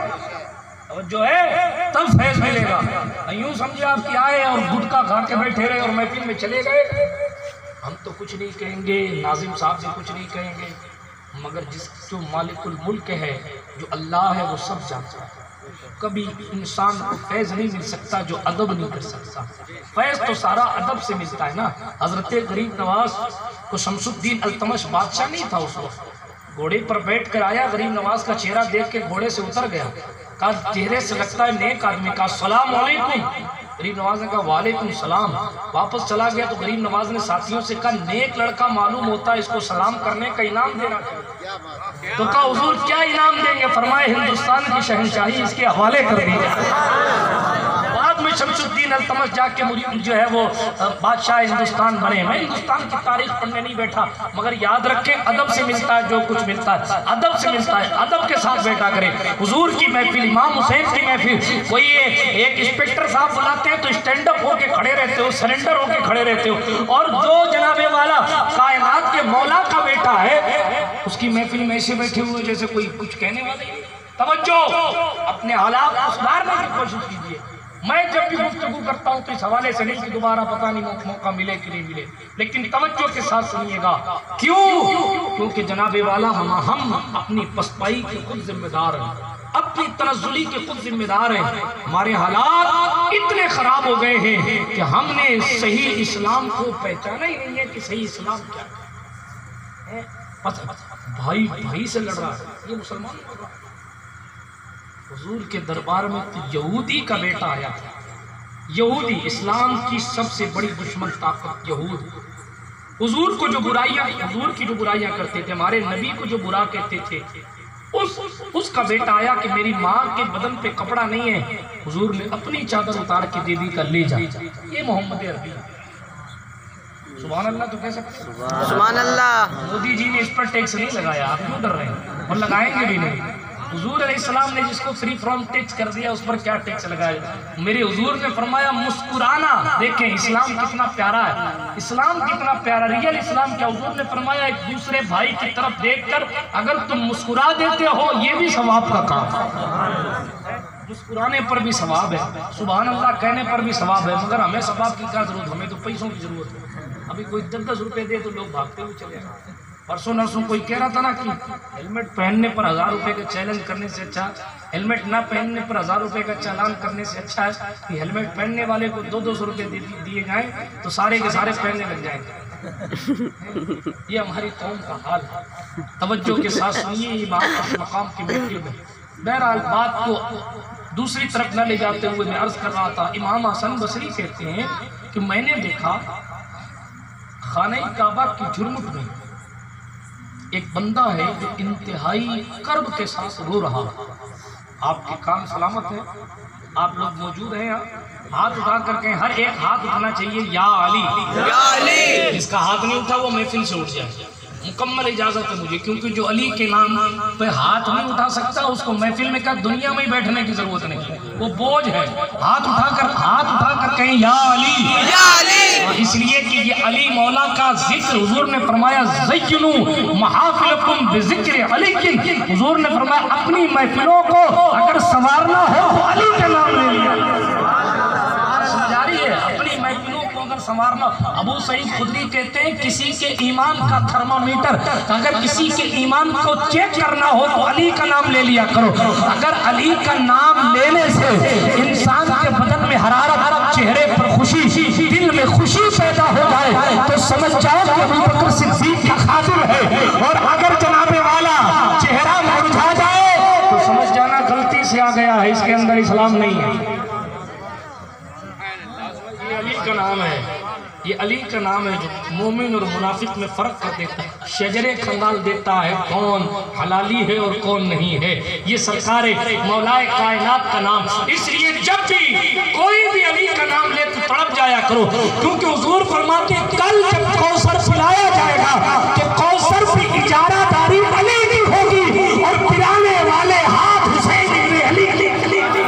جو ہے تب فیض ملے گا۔ یوں سمجھے آپ کی آئے اور گٹکا کھا کے بیٹھے رہے اور محفل میں چلے گئے، ہم تو کچھ نہیں کہیں گے، ناظم صاحب بھی کچھ نہیں کہیں گے، مگر جو مالک الملک ہے، جو اللہ ہے، وہ سب جانتا ہے۔ کبھی انسان کو فیض نہیں مل سکتا جو ادب نہیں کر سکتا۔ فیض تو سارا ادب سے ملتا ہے نا۔ حضرت غریب نواز کو شمس الدین التمش بادشاہ نہیں تھا اس وقت، گھوڑے پر بیٹھ کر آیا، غریب نواز کا چہرہ دیکھ کے گھوڑے سے اتر گیا، کہا چہرے سے لگتا ہے نیک آدمی، کہا السلام علیکم۔ غریب نواز نے کہا وعلیکم السلام، واپس چلا گیا تو غریب نواز نے ساتھیوں سے کہا نیک لڑکا معلوم ہوتا ہے، اس کو سلام کرنے کا انعام دینا چاہیے۔ تو کہا حضور کیا انعام دیں گے؟ فرمائے ہندوستان کی شہنشاہی اس کے حوالے کر دی جائے۔ بعد میں شمس الدین التمش جا کے جو ہے وہ بادشاہ ہندوستان بنے۔ میں ہندوستان کی تاریخ پڑھنے نہیں بیٹھا، مگر یاد رکھیں ادب سے ملتا ہے جو کچھ ملتا ہے، ادب سے ملتا ہے، ادب کے ساتھ بیٹھا کرے۔ حضور کی محفل، امام حسین کی محفل، کوئی ایک انسپیکٹر صاحب بلاتے ہیں تو اسٹینڈ اپ ہو کے کھڑے رہتے ہو، سرنڈر ہو کے کھڑے رہتے ہو، اور جو جناب والا کائنات کے مولا کا بیٹا ہے اس کی محفل میں ایسے بیٹھے ہوئے جیسے کوئی کچھ کہنے والے۔ توجہ، اپنے حالات کو سدھارنے کی کوشش کیجیے۔ میں جب بھی گفتگو کرتا ہوں تو اس حوالے سے نہیں کہ دوبارہ پتہ نہیں موقع ملے کہ نہیں ملے، لیکن توجہ کے ساتھ سنیے گا۔ کیوں؟ کیونکہ جناب والا ہم اپنی پسپائی کے خود ذمہ دار ہیں، اپنی تنزلی کے خود ذمہ دار ہیں۔ ہمارے حالات اتنے خراب ہو گئے ہیں کہ ہم نے صحیح اسلام کو پہچانا ہی نہیں ہے کہ صحیح اسلام کیا ہے۔ بھائی بھائی سے لڑ رہا ہے، یہ مسلمان لڑ رہا ہے۔ حضور کے دربار میں تو یہودی کا بیٹا آیا تھا، یہودی، اسلام کی سب سے بڑی دشمن طاقت یہود۔ حضور کو جو برائیاں، حضور کی جو برائیاں کرتے تھے، ہمارے نبی کو جو برا کہتے تھے، اس کا بیٹا آیا کہ میری ماں کے بدن پہ کپڑا نہیں ہے، حضور نے اپنی چادر اتار کے دے دی کا لے جا۔ یہ محمد عربی، سبحان اللہ تو کہہ سکتے ہیں؟ سبحان اللہ۔ مودی جی نے اس پر ٹیکس نہیں لگایا، آپ کیوں ڈر رہے ہیں؟ اور لگائیں گے بھی نہیں۔ حضور علیہ السلام نے جس کو فری فرام ٹیکس کر دیا اس پر کیا ٹیکس لگایا؟ میرے حضور نے فرمایا مسکرانا، دیکھیں اسلام کتنا پیارا ہے، اسلام کتنا پیارا، ریئل اسلام کیا؟ حضور نے فرمایا ایک دوسرے بھائی کی طرف دیکھ کر اگر تم مسکرا دیتے ہو یہ بھی ثواب کا کام ہے۔ مسکرانے پر بھی ثواب ہے، سبحان اللہ کہنے پر بھی ثواب ہے، مگر ہمیں ثواب کی کیا ضرورت؟ ہمیں تو پیسوں کی ضرورت ہے۔ ابھی کوئی 10 روپے دے تو لوگ بھاگتے ہوئے چلے جاتے ہیں۔ پرسوں نرسوں کوئی کہہ رہا تھا نا کہ ہیلمٹ پہننے پر 1000 روپے کا چیلنج کرنے سے اچھا، ہیلمٹ نہ پہننے پر 1000 روپے کا چالان کرنے سے اچھا ہے کہ ہیلمٹ پہننے والے کو 200 روپے دیے جائیں تو سارے کے سارے پہننے لگ جائیں گے۔ یہ ہماری قوم کا حال ہے۔ توجہ کے ساتھ سنیے، یہ بات مقام کی محفل میں۔ بہرحال بات کو دوسری طرف نہ لے جاتے ہوئے میں عرض کر رہا تھا، امام حسن بصری کہتے ہیں کہ میں نے دیکھا خانہ کعبہ کی جھرمٹ میں ایک بندہ ہے جو انتہائی کرب کے ساتھ رو رہا۔ آپ کے کام سلامت ہیں، آپ لوگ موجود ہیں، ہاتھ اٹھا کر کہیں، ہر ایک ہاتھ اٹھنا چاہیے، یا علی، یا علی۔ جس کا ہاتھ نہیں اٹھا وہ محفل سے اٹھ جائے، مکمل اجازت ہے مجھے، کیونکہ جو علی کے نام پہ ہاتھ نہیں اٹھا سکتا اس کو محفل میں کہا دنیا میں ہی بیٹھنے کی ضرورت نہیں، وہ بوجھ ہے۔ ہاتھ اٹھا کر کہیں یا علی، یا علی، اس لیے کہ یہ علی مولا کا ذکر، حضور نے فرمایا زینو محافلکم بذکر علی، حضور نے فرمایا اپنی محفلوں کو اگر سنوارنا ہو تو علی کا نام لے لیا۔ سمجھا رہی ہے؟ اپنی محفلوں کو اگر سنوارنا، ابو سعید خدری کہتے ہیں کسی کے ایمان کا تھرمامیٹر، اگر کسی کے ایمان کو چیک کرنا ہو تو علی کا نام لے لیا کرو۔ اگر علی کا نام لینے سے انسان کے بدن میں حرارت چہرے پر خوشی، دل میں خوشی پیدا ہو جائے تو سمجھ جاؤ کہ ابو بکر صدیق کا خادم ہے، اور اگر جناب والا چہرہ مرجھا جائے تو سمجھ جانا غلطی سے آ گیا ہے، اس کے اندر اسلام نہیں ہے۔ یہ علی کا نام ہے، یہ علی کا نام ہے جو مومن اور منافق میں فرق کر دیتا ہے، شجرے کھنگال دیتا ہے کون حلالی ہے اور کون نہیں ہے۔ یہ سرکار مولائے کائنات کا نام، اس لیے جب بھی کوئی بھی علی کا نام لے تو تڑپ جایا کرو، کیونکہ حضور فرماتے ہیں کل جب کوثر پلایا جائے گا تو کوثر کی اجارہ داری علی کی ہوگی، اور پلانے والے ہاتھ حسین ابن علی علی علی علی۔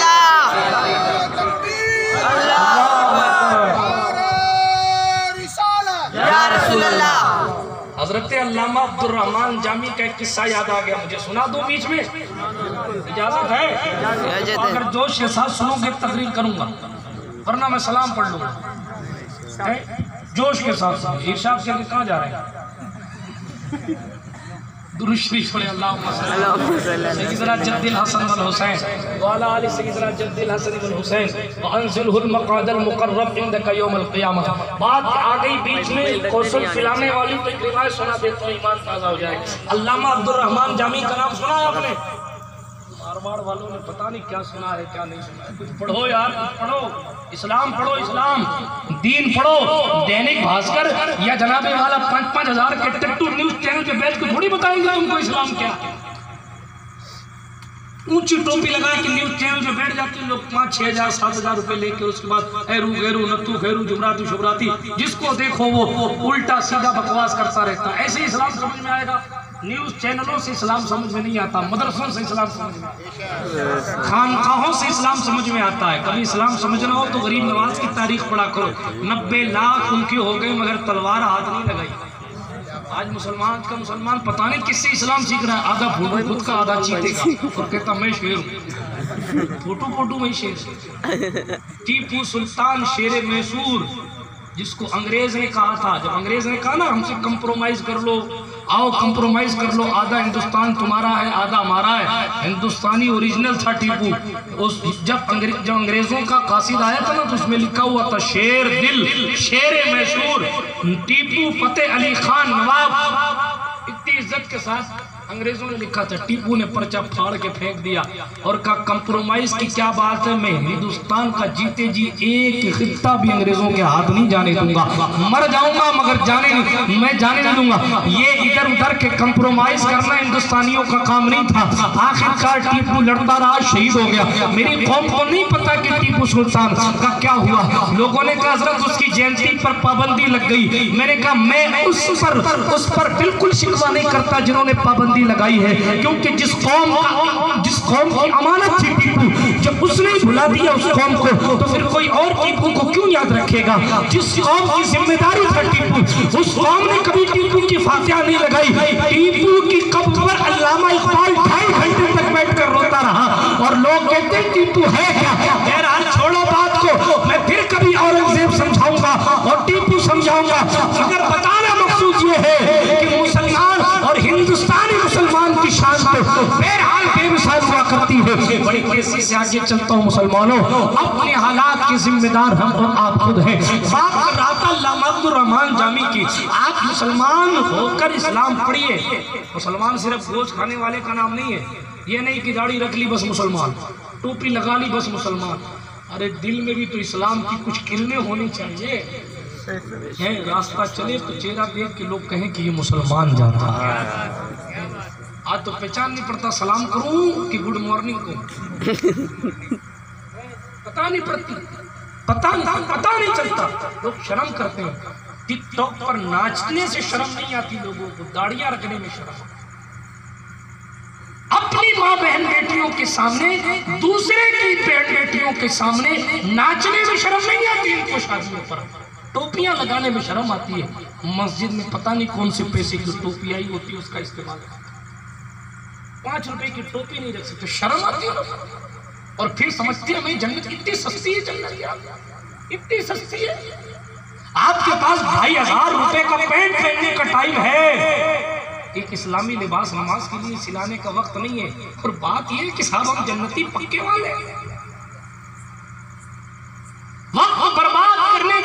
حضرت علامہ عبدالرحمن جامی کا ایک قصہ یاد آ گیا مجھے، سنا دو بیچ میں؟ اجازت ہے؟ اگر جوش کے ساتھ سنو گے تقریر کروں گا، ورنہ میں سلام پڑھ لوں گا۔ جوش کے ساتھ سنو، ارشاد کے کہاں جا رہے ہیں؟ درود شریف پڑھیں، اللہم صلی سیدنا جد الحسن والحسین وعلی آل سیدنا جد الحسن والحسین وانزلہ المقعد المقرب عندک یوم القیامہ۔ بات آ گئی بیچ میں، کوثر پلانے والی تو ایک روایت سنا دیتا ہوں، ایمان تازہ ہو جائے۔ علامہ عبدالرحمن جامی کا نام سنا ہے آپ نے؟ مارواڑ والوں نے پتہ نہیں کیا سنا ہے کیا نہیں سنا ہے، کچھ پڑھو یار، کچھ پڑھو، اسلام پڑھو، اسلام دین پڑھو۔ دینک بھاسکر یا جناب والا 5-5 ہزار کے ٹٹو نیوز چینل کے بیچ کو تھوڑی بتائیں گے تم کو اسلام کیا۔ اونچی ٹوپی لگا کے نیوز چینل پہ بیٹھ جاتے ہیں لوگ، 5-6 ہزار 7 ہزار روپے لے کے، اس کے بعد ایرو غیرو نتو خیرو جمراتی شبراتی، جس کو دیکھو وہ الٹا سیدھا بکواس کرتا رہتا ہے۔ ایسے اسلام سمجھ میں آئے گا؟ نیوز چینلوں سے اسلام سمجھ میں نہیں آتا، مدرسوں سے اسلام سمجھ میں آتا ہے، خانقاہوں سے اسلام سمجھ میں آتا ہے۔ کبھی اسلام سمجھنا ہو تو غریب نواز کی تاریخ پڑھا کرو، 90 لاکھ ان کے ہو گئے مگر تلوار ہاتھ نہیں لگائی۔ آج مسلمان پتہ نہیں کس سے اسلام سیکھ رہا ہے، آدھا فوٹو خود کا آدھا چیتے کا، اور کہتا میں شیر ہوں، فوٹو میں شیر۔ ٹیپو سلطان شیر میسور، جس کو انگریز نے کہا تھا، جب انگریز نے کہا نا ہم سے کمپرومائز کر لو، آؤ کمپرومائز کر لو، آدھا ہندوستان تمہارا ہے آدھا ہمارا ہے، ہندوستانی اوریجنل تھا ٹیپو۔ جب انگریزوں کا قاصد آیا تھا نا تو اس میں لکھا ہوا تھا شیر دل شیر میسور ٹیپو فتح علی خان نواب۔ اتنی عزت کے ساتھ انگریزوں نے لکھا تھا، ٹیپو نے پرچہ پھاڑ کے پھینک دیا اور کہا کمپرومائز کی کیا بات ہے، میں ہندوستان کا جیتے جی ایک خطہ بھی انگریزوں کے ہاتھ نہیں جانے دوں گا، مر جاؤں گا مگر میں جانے نہیں دوں گا۔ یہ ادھر ادھر کے کمپرومائز کرنا ہندوستانیوں کا کام نہیں تھا۔ آخرکار ٹیپو لڑتا رہا، شہید ہو گیا۔ میری قوم کو نہیں پتا کہ ٹیپو سلطان کا کیا ہوا۔ لوگوں نے کہا حضرت اس کی جینتی پر پابندی لگ گئی۔ میں نے کہا میں اس پر بالکل شکوہ نہیں کرتا جنہوں نے پابندی لگائی ہے، کیونکہ جس قوم کی امانت تھی ٹیپو، جب اس نے بھلا دیا اس قوم کو تو پھر کوئی اور ٹیپو کو کیوں یاد رکھے گا؟ جس قوم کی ذمہ داری تھا ٹیپو، اس قوم نے کبھی ٹیپو کی فاتحہ نہیں لگائی۔ ٹیپو کی قبر پر علامہ اقبال 2.5 گھنٹے تک بیٹھ کر روتا رہا، اور لوگ کہتے ہیں ٹیپو ہے کیا؟ بہرحال چھوڑو بات کو، میں پھر کبھی اورنگزیب سمجھاؤں گا اور ٹیپو سمجھاؤں گا، مگر بتانا مقصود یہ ہے کہ مسلمان اور ہندوستانی مسلمان کی شان تو بہرحال بے مثال ہوا کرتی ہے۔ بڑی تیزی سے آگے چلتا ہوں مسلمانوں، اپنے حالات کے ذمہ دار ہم اور آپ خود ہیں۔ بات کر رہا تھا علامہ عبدالرحمن جامی کی، آپ مسلمان ہو کر اسلام پڑھیے۔ مسلمان صرف گوشت کھانے والے کا نام نہیں ہے، یہ نہیں کہ داڑھی رکھ لی بس مسلمان، ٹوپی لگا لی بس مسلمان۔ ارے دل میں بھی تو اسلام کی کچھ کرنیں ہونی چاہیے۔ راستہ چلے تو چہرہ دیکھ کے لوگ کہیں کہ یہ مسلمان جا رہا ہے۔ آج تو پہچان نہیں پڑتا سلام کروں کہ گڈ مارننگ کو، پتہ نہیں پڑتی، پتہ نہیں چلتا، لوگ شرم کرتے ہیں۔ ٹک ٹاک پر ناچنے سے شرم نہیں آتی لوگوں کو، داڑیاں رکھنے میں شرم۔ اپنی ماں بہن بیٹیوں کے سامنے، دوسرے کی بہن بیٹیوں کے سامنے ناچنے میں شرم نہیں آتی ان کو، شادیوں پر ٹوپیاں لگانے میں شرم آتی ہے۔ مسجد میں پتہ نہیں کون سے پیسے کی ٹوپی آئی ہوتی ہے، اس کا استعمال کرتے ہیں۔ 5 روپے کی ٹوپی نہیں رکھ سکتے، شرم آتی ہے، اور پھر سمجھتے ہیں میں جنت اتنی سستی ہے، جنت اتنی سستی ہے۔ آپ کے پاس 2500 روپے کا پینٹ پہننے کا ٹائم ہے، ایک اسلامی لباس نماز کے لیے سلانے کا وقت نہیں ہے، اور بات یہ ہے کہ صاحب ہم جنتی پکے والے ہیں۔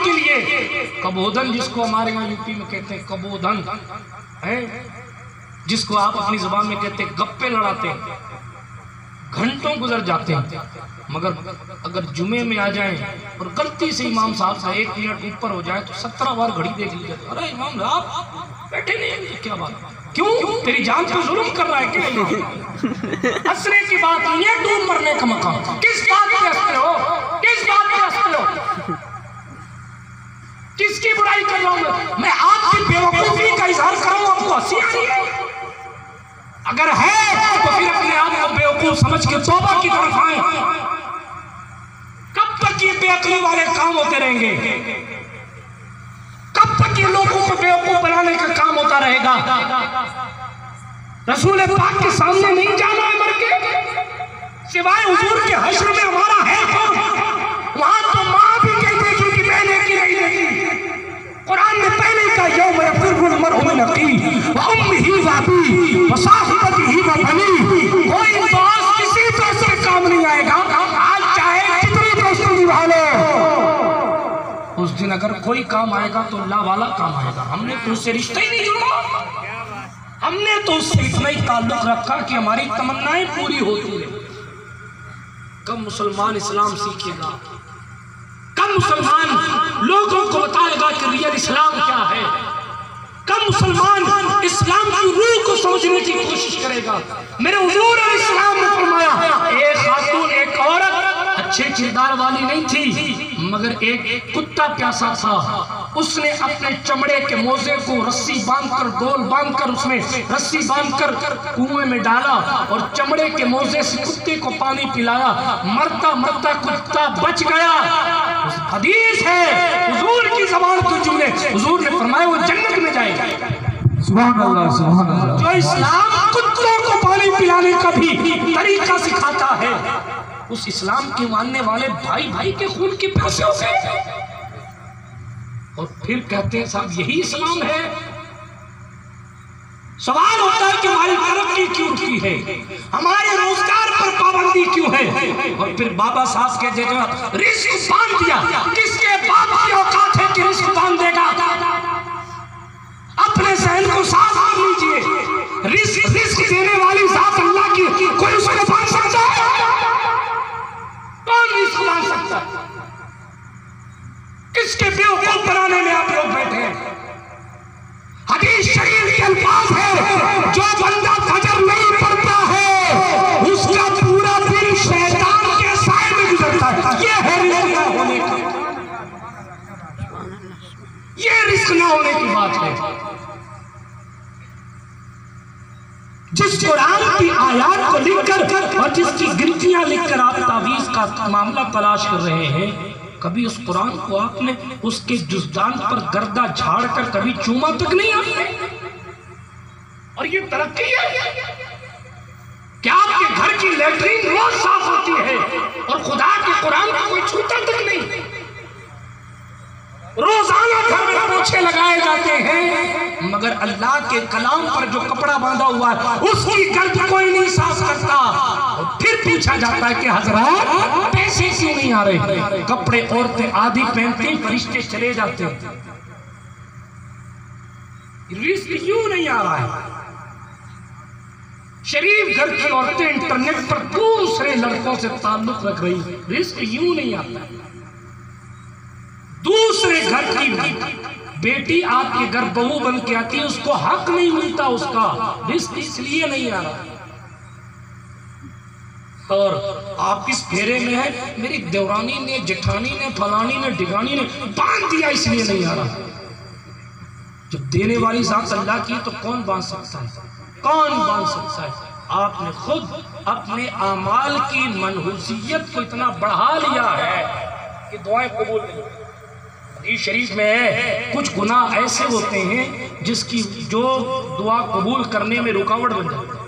کے لیے کبودن، جس کو ہمارے یہاں یو پی میں کہتے ہیں کبودن ہے، جس کو آپ اپنی زبان میں کہتے ہیں گپے لڑاتے ہیں، گھنٹوں گزر جاتے ہیں، مگر اگر جمعے میں آ جائیں اور غلطی سے امام صاحب کا 1 منٹ اوپر ہو جائے تو 17 بار گھڑی دیکھ لی جاتی ہے، ارے امام صاحب بیٹھے نہیں ہیں، کیا بات، کیوں تیری جان پہ ظلم کر رہا ہے کیا امام؟ ہنسنے کی بات نہیں ہے، ڈوب مرنے کا مقام، کس بات پہ ہنستے ہو، کس بات پہ ہنستے ہو، کس کی برائی کر رہا ہوں میں آپ کی بیوقوفی کا اظہار کروں آپ کو ہنسی آ رہی ہے؟ اگر ہے تو پھر اپنے آپ کو بیوقوف سمجھ کے توبہ کی طرف آئیں۔ کب تک یہ بے عقلی والے کام ہوتے رہیں گے؟ کب تک یہ لوگوں کو بیوقوف بنانے کا کام ہوتا رہے گا؟ رسول پاک کے سامنے نہیں جانا ہے مر کے، سوائے حضور کے حشر میں ہمارا ہے کون؟ وہاں تو ماں بھی کہتے تھی کہ میں نے کی نہیں دیتی، قرآن میں پہلے کا یوم یفر المرء من اخیہ وامہ وابیہ وصاحبتہ وبنیہ، کوئی دوست کسی دوست کے کام نہیں آئے گا، آج چاہے کتنی دوستی نبھا لو، اس دن اگر کوئی کام آئے گا تو اللہ والا کام آئے گا۔ ہم نے تو اس سے رشتہ ہی نہیں جوڑا، ہم نے تو اس سے اتنا ہی تعلق رکھا کہ ہماری تمنائیں پوری ہوتی ہیں۔ کب مسلمان اسلام سیکھے گا، کب مسلمان لوگوں کو بتائے گا کہ ریئل اسلام کیا ہے، کب مسلمان اسلام کی روح کو سمجھنے کی کوشش کرے گا؟ میرے حضور علیہ السلام نے فرمایا ایک خاتون ایک عورت اچھے کردار والی نہیں تھی، مگر ایک کتا پیاسا تھا، اس نے اپنے چمڑے کے موزے کو رسی باندھ کر ڈول باندھ کر اس میں رسی باندھ کر کنویں میں ڈالا اور چمڑے کے موزے سے کتے کو پانی پلایا، مرتا مرتا کتا بچ گیا۔ حدیث ہے حضور کی زبان کے جملے، حضور نے فرمایا وہ جنت میں جائے گا۔ سبحان اللہ سبحان اللہ۔ جو اسلام کتوں کو پانی پلانے کا بھی طریقہ سکھاتا ہے، اس اسلام کے ماننے والے بھائی بھائی کے خون کے پیاسے ہو گئے اور پھر کہتے ہیں صاحب یہی اسلام ہے۔ سوال ہوتا ہے کہ ہماری ترقی کیوں رکی ہے، ہمارے روزگار پر پابندی کیوں ہے، اور پھر بابا صاحب کے جگہ رزق باندھ دیا، کس کے باپ کی اوقات ہے کہ رزق باندھ دے گا؟ اپنے ذہن کو صاف کر لیجئے، رزق دینے والی ذات اللہ کی، کوئی اس کو باندھ سکتا ہے؟ کون رزق باندھ سکتا ہے؟ کس کے بیوقوف بنانے میں آپ لوگ بیٹھے ہیں؟ حدیث شریف کے الفاظ ہے جو بندہ فجر نہیں پڑھتا ہے اس کا پورا دن شیطان کے سائے میں گزرتا ہے۔ یہ ہے رزق نہ ہونے کی، یہ رزق نہ ہونے کی بات ہے۔ جس قرآن کی آیات کو لکھ کر اور جس کی گنتیاں لکھ کر آپ تعویذ کا معاملہ تلاش کر رہے ہیں، کبھی اس قرآن کو آپ نے اس کے جزدان پر گردہ جھاڑ کر کبھی چوما تک نہیں آتے؟ اور یہ ترقی ہے کہ آپ کے گھر کی لیٹرین روز صاف ہوتی ہے اور خدا کے قرآن کو کوئی چھوتا تک نہیں، روزانہ گھر میں پوچھے لگائے جاتے ہیں، مگر اللہ کے کلام پر جو کپڑا باندھا ہوا ہے اس کی گرد کوئی نہیں صاف کرتا۔ اور پھر پوچھا جاتا ہے کہ حضرات پیسے کیوں نہیں آ رہے؟ کپڑے عورتیں آدھی پہنتی ہیں، فرشتے چلے جاتے ہیں، رزق کیوں نہیں آ رہا ہے؟ شریف گھر کی عورتیں انٹرنیٹ پر دوسرے لڑکوں سے تعلق رکھ رہی ہیں، رزق یوں نہیں آتا۔ دوسرے گھر کی بیٹی آپ کے گھر بہو بن کے آتی ہے، اس کو حق نہیں ملتا، اس کا رزق اس لیے نہیں آ رہا۔ اور آپ کس پھیرے میں ہیں؟ میری دیورانی نے، جٹھانی نے، فلانی نے، ڈگانی نے باندھ دیا اس لیے نہیں آ رہا۔ جب دینے والی ذات اللہ کی تو کون باندھ سکتا ہے؟ کون باندھ سکتا ہے؟ آپ نے خود اپنے اعمال کی منحوسیت کو اتنا بڑھا لیا ہے کہ دعائیں قبول نہیں۔ حدیث شریف میں ہے کچھ گناہ ایسے ہوتے ہیں جس کی جو دعا قبول کرنے میں رکاوٹ بن جاتی ہے۔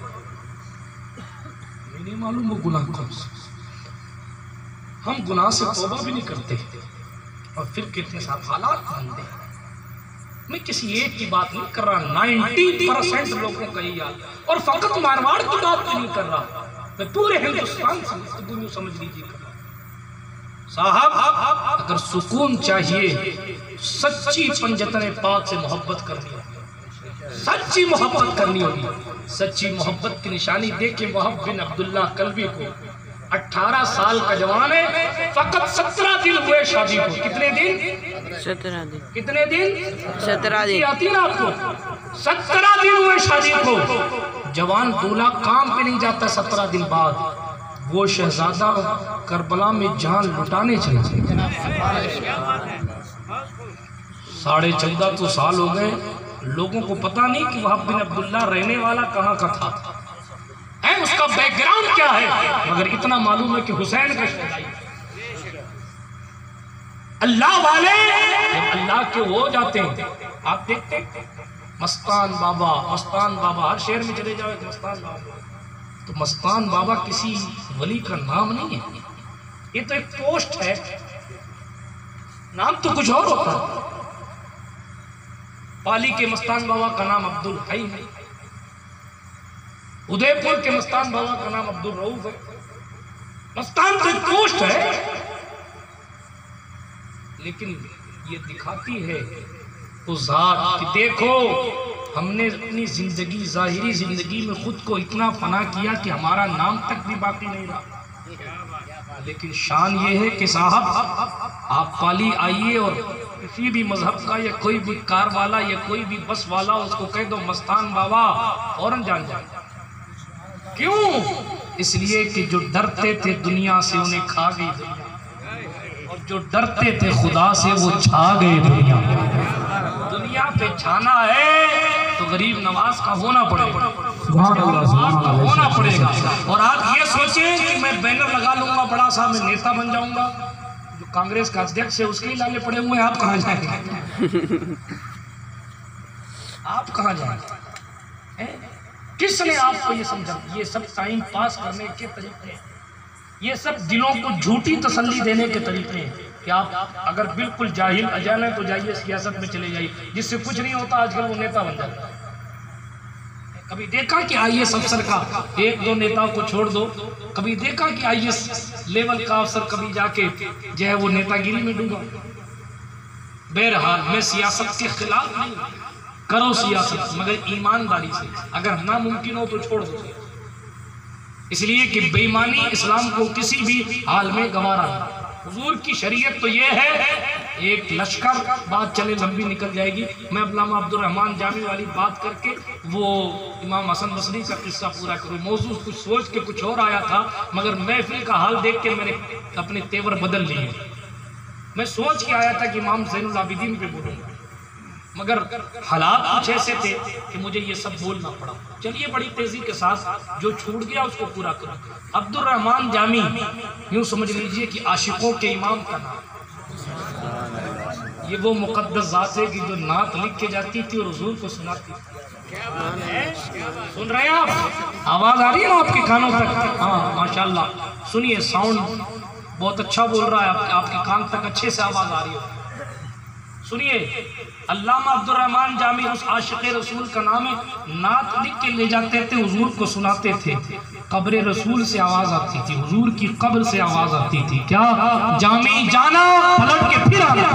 نہیں معلوم وہ گناہ کون سے، ہم گناہ سے توبہ بھی نہیں کرتے اور پھر کتنے ساتھ حالات بنتے ہیں۔ میں کسی ایک کی بات نہیں کر رہا، 90% لوگوں کا یہ حال، اور فقط مارواڑ کی بات نہیں کر رہا، میں پورے ہندوستان سے سمجھ لیجیے۔ صاحب اگر سکون چاہیے سچی پنجتن پاک سے محبت کرنی ہوگی، سچی محبت کرنی ہوگی۔ سچی محبت کی نشانی دیکھیں وہب بن عبداللہ کلبی کو، 18 سال کا جوان ہے، فقط 17 دن ہوئے شادی کو۔ کتنے دن؟ 17 دن۔ کتنے دن؟ 17 دن۔ یہ آتی نا آپ کو، 17 دن ہوئے شادی کو۔ جوان دولہا کام پہ نہیں جاتا 17 دن بعد، وہ شہزادہ کربلا میں جان لٹانے چلا۔ 14.5 سال ہو گئے، لوگوں کو پتہ نہیں کہ وہب بن عبداللہ رہنے والا کہاں کا تھا، اس کا بیک گراؤنڈ کیا ہے، مگر اتنا معلوم ہے کہ حسین کا شہزادہ۔ اللہ والے جب اللہ کے ہو جاتے ہیں، آپ دیکھتے ہیں مستان بابا، ہر شہر میں چلے جاؤ ایک مستان بابا، تو مستان بابا کسی ولی کا نام نہیں ہے، یہ تو ایک پوسٹ ہے، نام تو کچھ اور ہوتا ہے۔ پالی کے مستان بابا کا نام عبدالحی ہے، ادے پور کے مستان بابا کا نام عبدالرؤف ہے۔ مستان تو ایک پوسٹ ہے، لیکن یہ دکھاتی ہے اس ذات کہ دیکھو ہم نے اپنی زندگی، ظاہری زندگی میں خود کو اتنا فنا کیا کہ ہمارا نام تک بھی باقی نہیں رہا۔ لیکن شان یہ ہے کہ صاحب آپ پالی آئیے اور کسی بھی مذہب کا یا کوئی بھی کار والا یا کوئی بھی بس والا اس کو کہہ دو مستان بابا، فوراً جان جائے۔ کیوں؟ اس لیے کہ جو ڈرتے تھے دنیا سے انہیں کھا گئی دنیا، اور جو ڈرتے تھے خدا سے وہ چھا گئے دنیا۔ دنیا پہ چھانا ہے تو غریب نواز کا ہونا پڑے گا، سبحان اللہ، ہونا پڑے گا۔ اور آپ یہ سوچیں کہ میں بینر لگا لوں گا بڑا سا، میں نیتا بن جاؤں گا، جو کانگریس کا اध्यکش ہے اس کے ہی لالے پڑے ہوئے ہیں، آپ کہاں جائیں گے؟ آپ کہاں جائیں گے؟ کس نے آپ کو یہ سمجھا؟ یہ سب ٹائم پاس کرنے کے طریقے ہیں، یہ سب دلوں کو جھوٹی تسلی دینے کے طریقے ہیں کہ آپ اگر بالکل جاہل اجہل ہیں تو جائیے سیاست میں چلے جائیے، جس سے کچھ نہیں ہوتا آج کل وہ نیتا بن جاتا ہے۔ کبھی دیکھا کہ آئی ایس افسر کا 1-2 نیتاؤں کو چھوڑ دو، کبھی دیکھا کہ آئی ایس لیول کا افسر کبھی جا کے جو ہے وہ نیتا گیری میں ڈوبا؟ بہرحال میں سیاست کے خلاف نہیں، کرو سیاست مگر ایمانداری سے، اگر ناممکن ہو تو چھوڑ دو، اس لیے کہ بے ایمانی اسلام کو کسی بھی حال میں گوارا نہیں۔ حضور کی شریعت تو یہ ہے، ایک لشکر، بات چلے لمبی نکل جائے گی، میں علامہ عبدالرحمن جامی والی بات کر کے وہ امام حسن بصری کا قصہ پورا کروں۔ موضوع کچھ سوچ کے کچھ اور آیا تھا، مگر محفل کا حال دیکھ کے میں نے اپنے تیور بدل لیے۔ میں سوچ کے آیا تھا کہ امام زین العابدین پہ بولوں گا، مگر حالات کچھ ایسے تھے کہ مجھے یہ سب بولنا پڑا۔ چلیے بڑی تیزی کے ساتھ جو چھوٹ گیا اس کو پورا کرو۔ عبدالرحمن جامی یوں سمجھ لیجئے کہ عاشقوں کے امام کا نام، یہ وہ مقدس ذات ہے کہ جو نعت لکھ کے جاتی تھی اور حضور کو سناتی تھی۔ سن رہے ہیں آپ؟ آواز آ رہی ہے نا آپ کے کانوں تک؟ ہاں ماشاءاللہ، سنیے، ساؤنڈ بہت اچھا بول رہا ہے، آپ کے کان تک اچھے سے آواز آ رہی ہے۔ سنیے، علامہ عبدالرحمن جامی اس عاشق رسول کا نام ہے، نعت لکھ کے لے جاتے تھے، حضور کو سناتے تھے، قبر رسول سے آواز آتی تھی، حضور کی قبر سے آواز آتی تھی، کیا؟ جامی جانا پلٹ کے پھر آنا،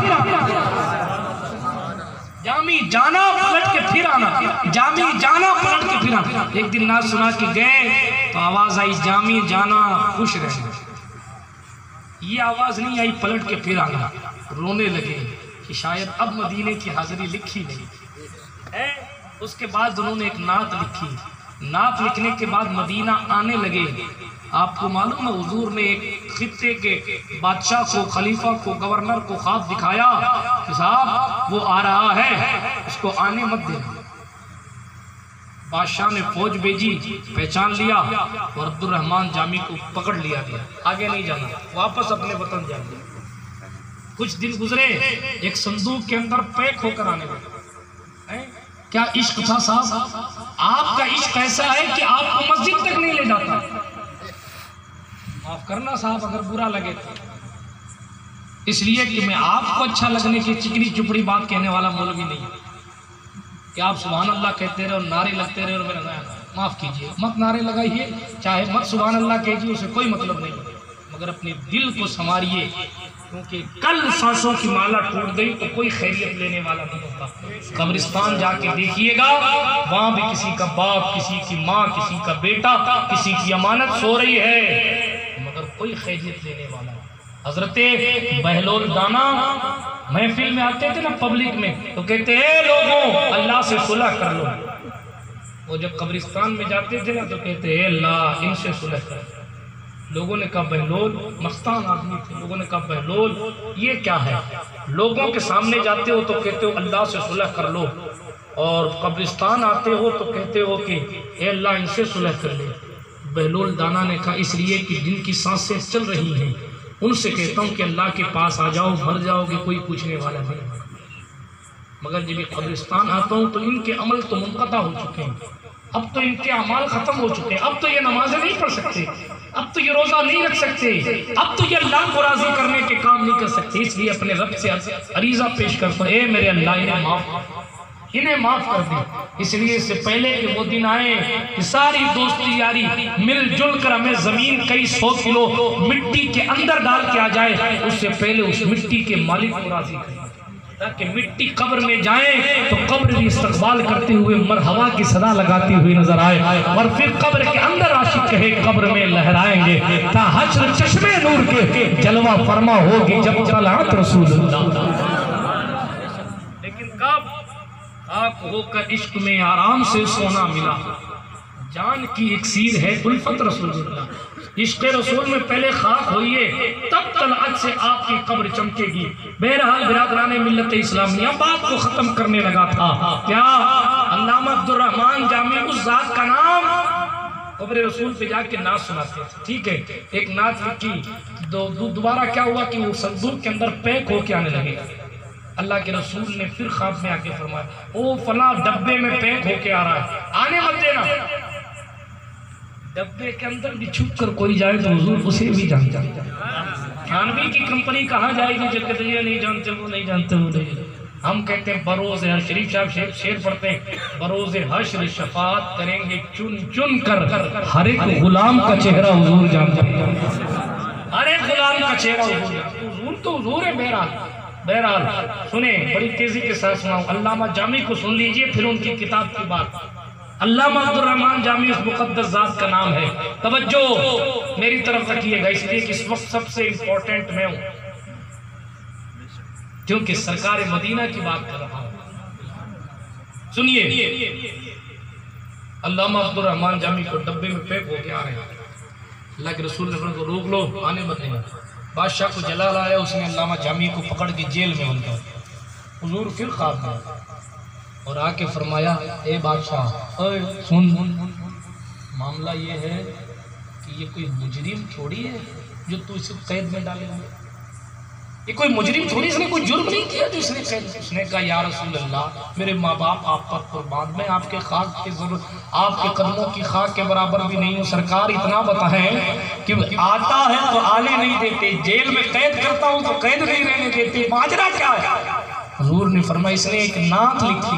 جامی جانا پلٹ کے پھر آنا، جامی جانا پلٹ کے پھر آنا۔ ایک دن نعت سنا کے گئے تو آواز آئی جامی جانا خوش رہنا، یہ آواز نہیں آئی پلٹ کے پھر آنا۔ رونے لگے کہ شاید اب مدینے کی حاضری لکھی نہیں۔ اس کے بعد انہوں نے ایک نعت لکھی، نعت لکھنے کے بعد مدینہ آنے لگے۔ آپ کو معلوم ہے حضور نے ایک خطے کے بادشاہ کو، خلیفہ کو، گورنر کو خواب دکھایا کہ صاحب وہ آ رہا ہے، اس کو آنے مت دینا۔ بادشاہ نے فوج بھیجی، پہچان لیا اور عبدالرحمن جامی کو پکڑ لیا گیا، آگے نہیں جانا، واپس اپنے وطن جانا۔ کچھ دن گزرے، ایک صندوق کے اندر پیک ہو کر آنے لگے۔ کیا عشق تھا صاحب؟ آپ کا عشق ایسا ہے کہ آپ کو مسجد تک نہیں لے جاتا۔ معاف کرنا صاحب اگر برا لگے تو، اس لیے کہ میں آپ کو اچھا لگنے کی چکنی چپڑی بات کہنے والا مولوی نہیں کہ آپ سبحان اللہ کہتے رہے اور نعرے لگتے رہے اور میں لگایا۔ معاف کیجئے، مت نعرے لگائیے، چاہے مت سبحان اللہ کہیے، اسے کوئی مطلب نہیں، مگر اپنے دل کو سنواریے کیونکہ کل سانسوں کی مالا ٹوٹ گئی تو کوئی خیریت لینے والا نہیں ہوتا. قبرستان جا کے دیکھیے گا، وہاں بھی کسی کا باپ، کسی کی ماں، کسی کا بیٹا، کسی کی امانت سو رہی ہے مگر کوئی خیریت لینے والا نہیں. حضرت بہلول دانا محفل میں آتے تھے نا پبلک میں تو کہتے ہیں لوگوں اللہ سے صلح کر لو. وہ جب قبرستان میں جاتے تھے نا تو کہتے ہیں اللہ ان سے صلح کر. لوگوں نے کہا بہلول، مستان آدمی تھے، لوگوں نے کہا بہلول یہ کیا ہے؟ لوگوں کے سامنے جاتے ہو تو کہتے ہو اللہ سے صلح کر لو، اور قبرستان آتے ہو تو کہتے ہو کہ اے اللہ ان سے صلح کر لے. بہلول دانا نے کہا اس لیے کہ جن کی سانسیں چل رہی ہیں ان سے کہتا ہوں کہ اللہ کے پاس آ جاؤ، مر جاؤ گے کوئی پوچھنے والا نہیں. مگر جب یہ قبرستان آتا ہوں تو ان کے عمل تو منقطع ہو چکے ہیں، اب تو ان کے اعمال ختم ہو چکے ہیں، اب تو یہ نمازیں نہیں پڑھ سکتے، اب تو یہ روزہ نہیں رکھ سکتے، اب تو یہ اللہ کو راضی کرنے کے کام نہیں کر سکتے. اس لیے اپنے رب سے عریضہ پیش کرتا ہوں، اے میرے اللہ انہیں معاف کر دیں. اس لیے اس سے پہلے کہ وہ دن آئے کہ ساری دوستی یاری مل جل کر ہمیں زمین کئی 100 کلو مٹی کے اندر ڈال کے آ جائے، اس سے پہلے اس مٹی کے مالک کو راضی کریں تاکہ مٹی قبر میں جائیں تو قبر بھی استقبال کرتے ہوئے مرحبا کی صدا لگاتی ہوئی نظر آئے، اور پھر قبر کے اندر عاشق کہے قبر میں لہرائیں گے تا حشر چشمے نور کے جلوہ فرما ہوگی جب طلعت رسول اللہ. لیکن کب خاک ہو کر عشق میں آرام سے سونا ملا، جان کی اکسیر ہے الفت رسول اللہ. عشق رسول میں پہلے خاک ہوئیے تب طلعت سے آپ کی قبر چمکے گی. بہرحال برادران ملت اسلامیہ بات کو ختم کرنے لگا تھا. کیا علامہ عبدالرحمن جامی اس ذات کا نام قبر رسول پہ جا کے نعت سناتے تھے. ٹھیک ہے، ایک نعت لکھی، دوبارہ کیا ہوا کہ وہ صندوق کے اندر پیک ہو کے آنے لگے. اللہ کے رسول نے پھر خواب میں آ کے فرمایا او فلاں ڈبے میں پیک ہو کے آ رہا ہے، آنے مت دینا. ڈبے کے اندر بھی چھپ کر کوئی جائے تو حضور اسے بھی جانتا. تھانوی کی کمپنی کہاں جائے گی جو کہتے ہیں نہیں جانتے وہ نہیں جانتے وہ نہیں. ہم کہتے ہیں بروز حشر، شریف صاحب شعر پڑھتے ہیں، بروز حشر شفاعت کریں گے چن چن کر ہر ایک غلام کا چہرہ حضور جانتے ہیں. ہر ایک غلام کا چہرہ حضور تو حضور ہے. بہرحال سنیں، بڑی تیزی کے ساتھ سناؤں. علامہ جامی کو سن لیجئے پھر ان کی کتاب کی بات. علامہ عبدالرحمن جامی اس مقدس ذات کا نام ہے. توجہ میری طرف رکھیے گا اس لیے کہ اس وقت سب سے امپورٹنٹ میں ہوں کیونکہ سرکار مدینہ کی بات کر رہا ہوں. سنیے، علامہ عبدالرحمن جامی کو ڈبے میں پیک ہو کے آ رہے ہیں. اللہ کے رسول نے فرمایا کو روک لو، آنے مت دینا. بادشاہ کو جلال آیا، اس نے علامہ جامی کو پکڑ کے جیل میں بند کر. حضور پھر خواب میں اور آ کے فرمایا اے بادشاہ سن، معاملہ یہ ہے کہ یہ کوئی مجرم تھوڑی ہے جو تو اسے قید میں ڈالے ہوئے. یہ کوئی مجرم تھوڑی، اس نے کوئی جرم نہیں کیا جو اس نے قید. اس نے کہا یا رسول اللہ میرے ماں باپ آپ پر قربان، میں آپ کے خاک کے ضرورت، آپ کے قدموں کی خاک کے برابر بھی نہیں ہوں. سرکار اتنا بتائیں کہ آتا ہے تو آنے نہیں دیتے، جیل میں قید کرتا ہوں تو قید نہیں رہنے دیتے، ماجرا کیا ہے؟ حضور نے فرمایا اس نے ایک نعت لکھی.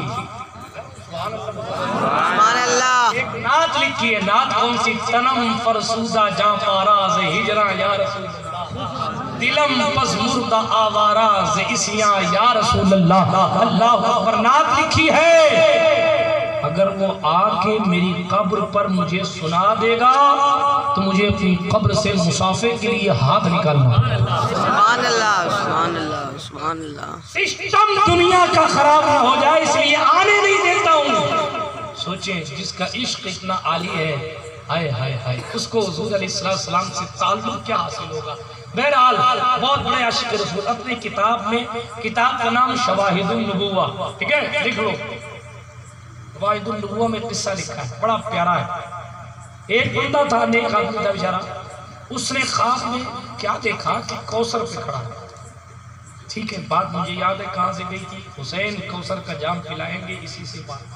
سبحان اللہ. ایک نعت لکھی ہے. نعت کون سی؟ تنم فرسودہ جاں پاراز ہجراں یا رسول اللہ، دلم پس مردہ آواراز اسیاں یا رسول اللہ. اللہ اکبر. نعت لکھی ہے اگر وہ آ کے میری قبر پر مجھے سنا دے گا تو مجھے اپنی قبر سے مسافے کے لیے ہاتھ نکالنا. سبحان اللہ. سبحان اللہ. سبحان اللہ. سسٹم دنیا کا خراب نہ ہو جائے اس لیے آنے نہیں دیتا ہوں. سوچیں جس کا عشق اتنا عالی ہے، ہائے ہائے ہائے، اس کو حضور علیہ السلام سے تعلق کیا حاصل ہوگا. بہرحال بہت بڑے عاشق رسول اپنی کتاب میں، کتاب کا نام شواہد النبوہ، ٹھیک ہے لکھ لو. شواہد النبوہ میں قصہ لکھا ہے، بڑا پیارا ہے. ایک بندہ تھا، نیک آدمی تھا بیچارہ، اس نے خواب میں کیا دیکھا کہ کوثر پہ کھڑا ہے. ٹھیک ہے، بات مجھے یاد ہے کہاں سے گئی تھی. حسین کوثر کا جام پلائیں گے، اسی سے بات.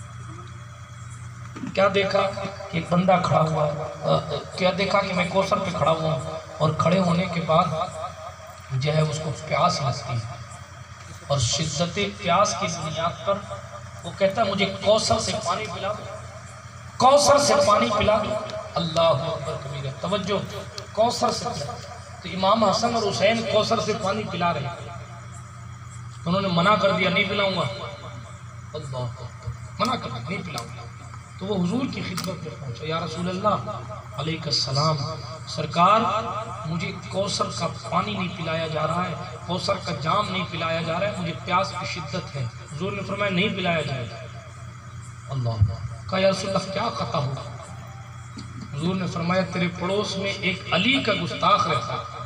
کیا دیکھا کہ ایک بندہ کھڑا ہوا، کیا دیکھا کہ میں کوثر پہ کھڑا ہوا اور کھڑے ہونے کے بعد جو ہے اس کو پیاس لگتی ہے اور شدت پیاس کی بنیاد پر وہ کہتا ہے مجھے کوثر سے پانی پلا دو، کوثر سے پانی پلا دو. اللہ اکبر کبیرہ. توجہ، کوثر سے پلا. تو امام حسن اور حسین کوثر سے پانی پلا رہے ہیں، انہوں نے منع کر دیا نہیں پلاؤں گا، اللہ منع کر دیا نہیں پلاؤں گا۔ تو وہ حضور کی خدمت میں پہنچا، یا رسول اللہ علیہ السلام، سرکار مجھے کوثر کا پانی نہیں پلایا جا رہا ہے، کوثر کا جام نہیں پلایا جا رہا ہے، مجھے پیاس کی شدت ہے۔ حضور نے فرمایا نہیں پلایا جائے گا۔ اللہ کہا یا رسول اللہ کیا خطا ہوا؟ حضور نے فرمایا تیرے پڑوس میں ایک علی کا گستاخ رہتا ہے۔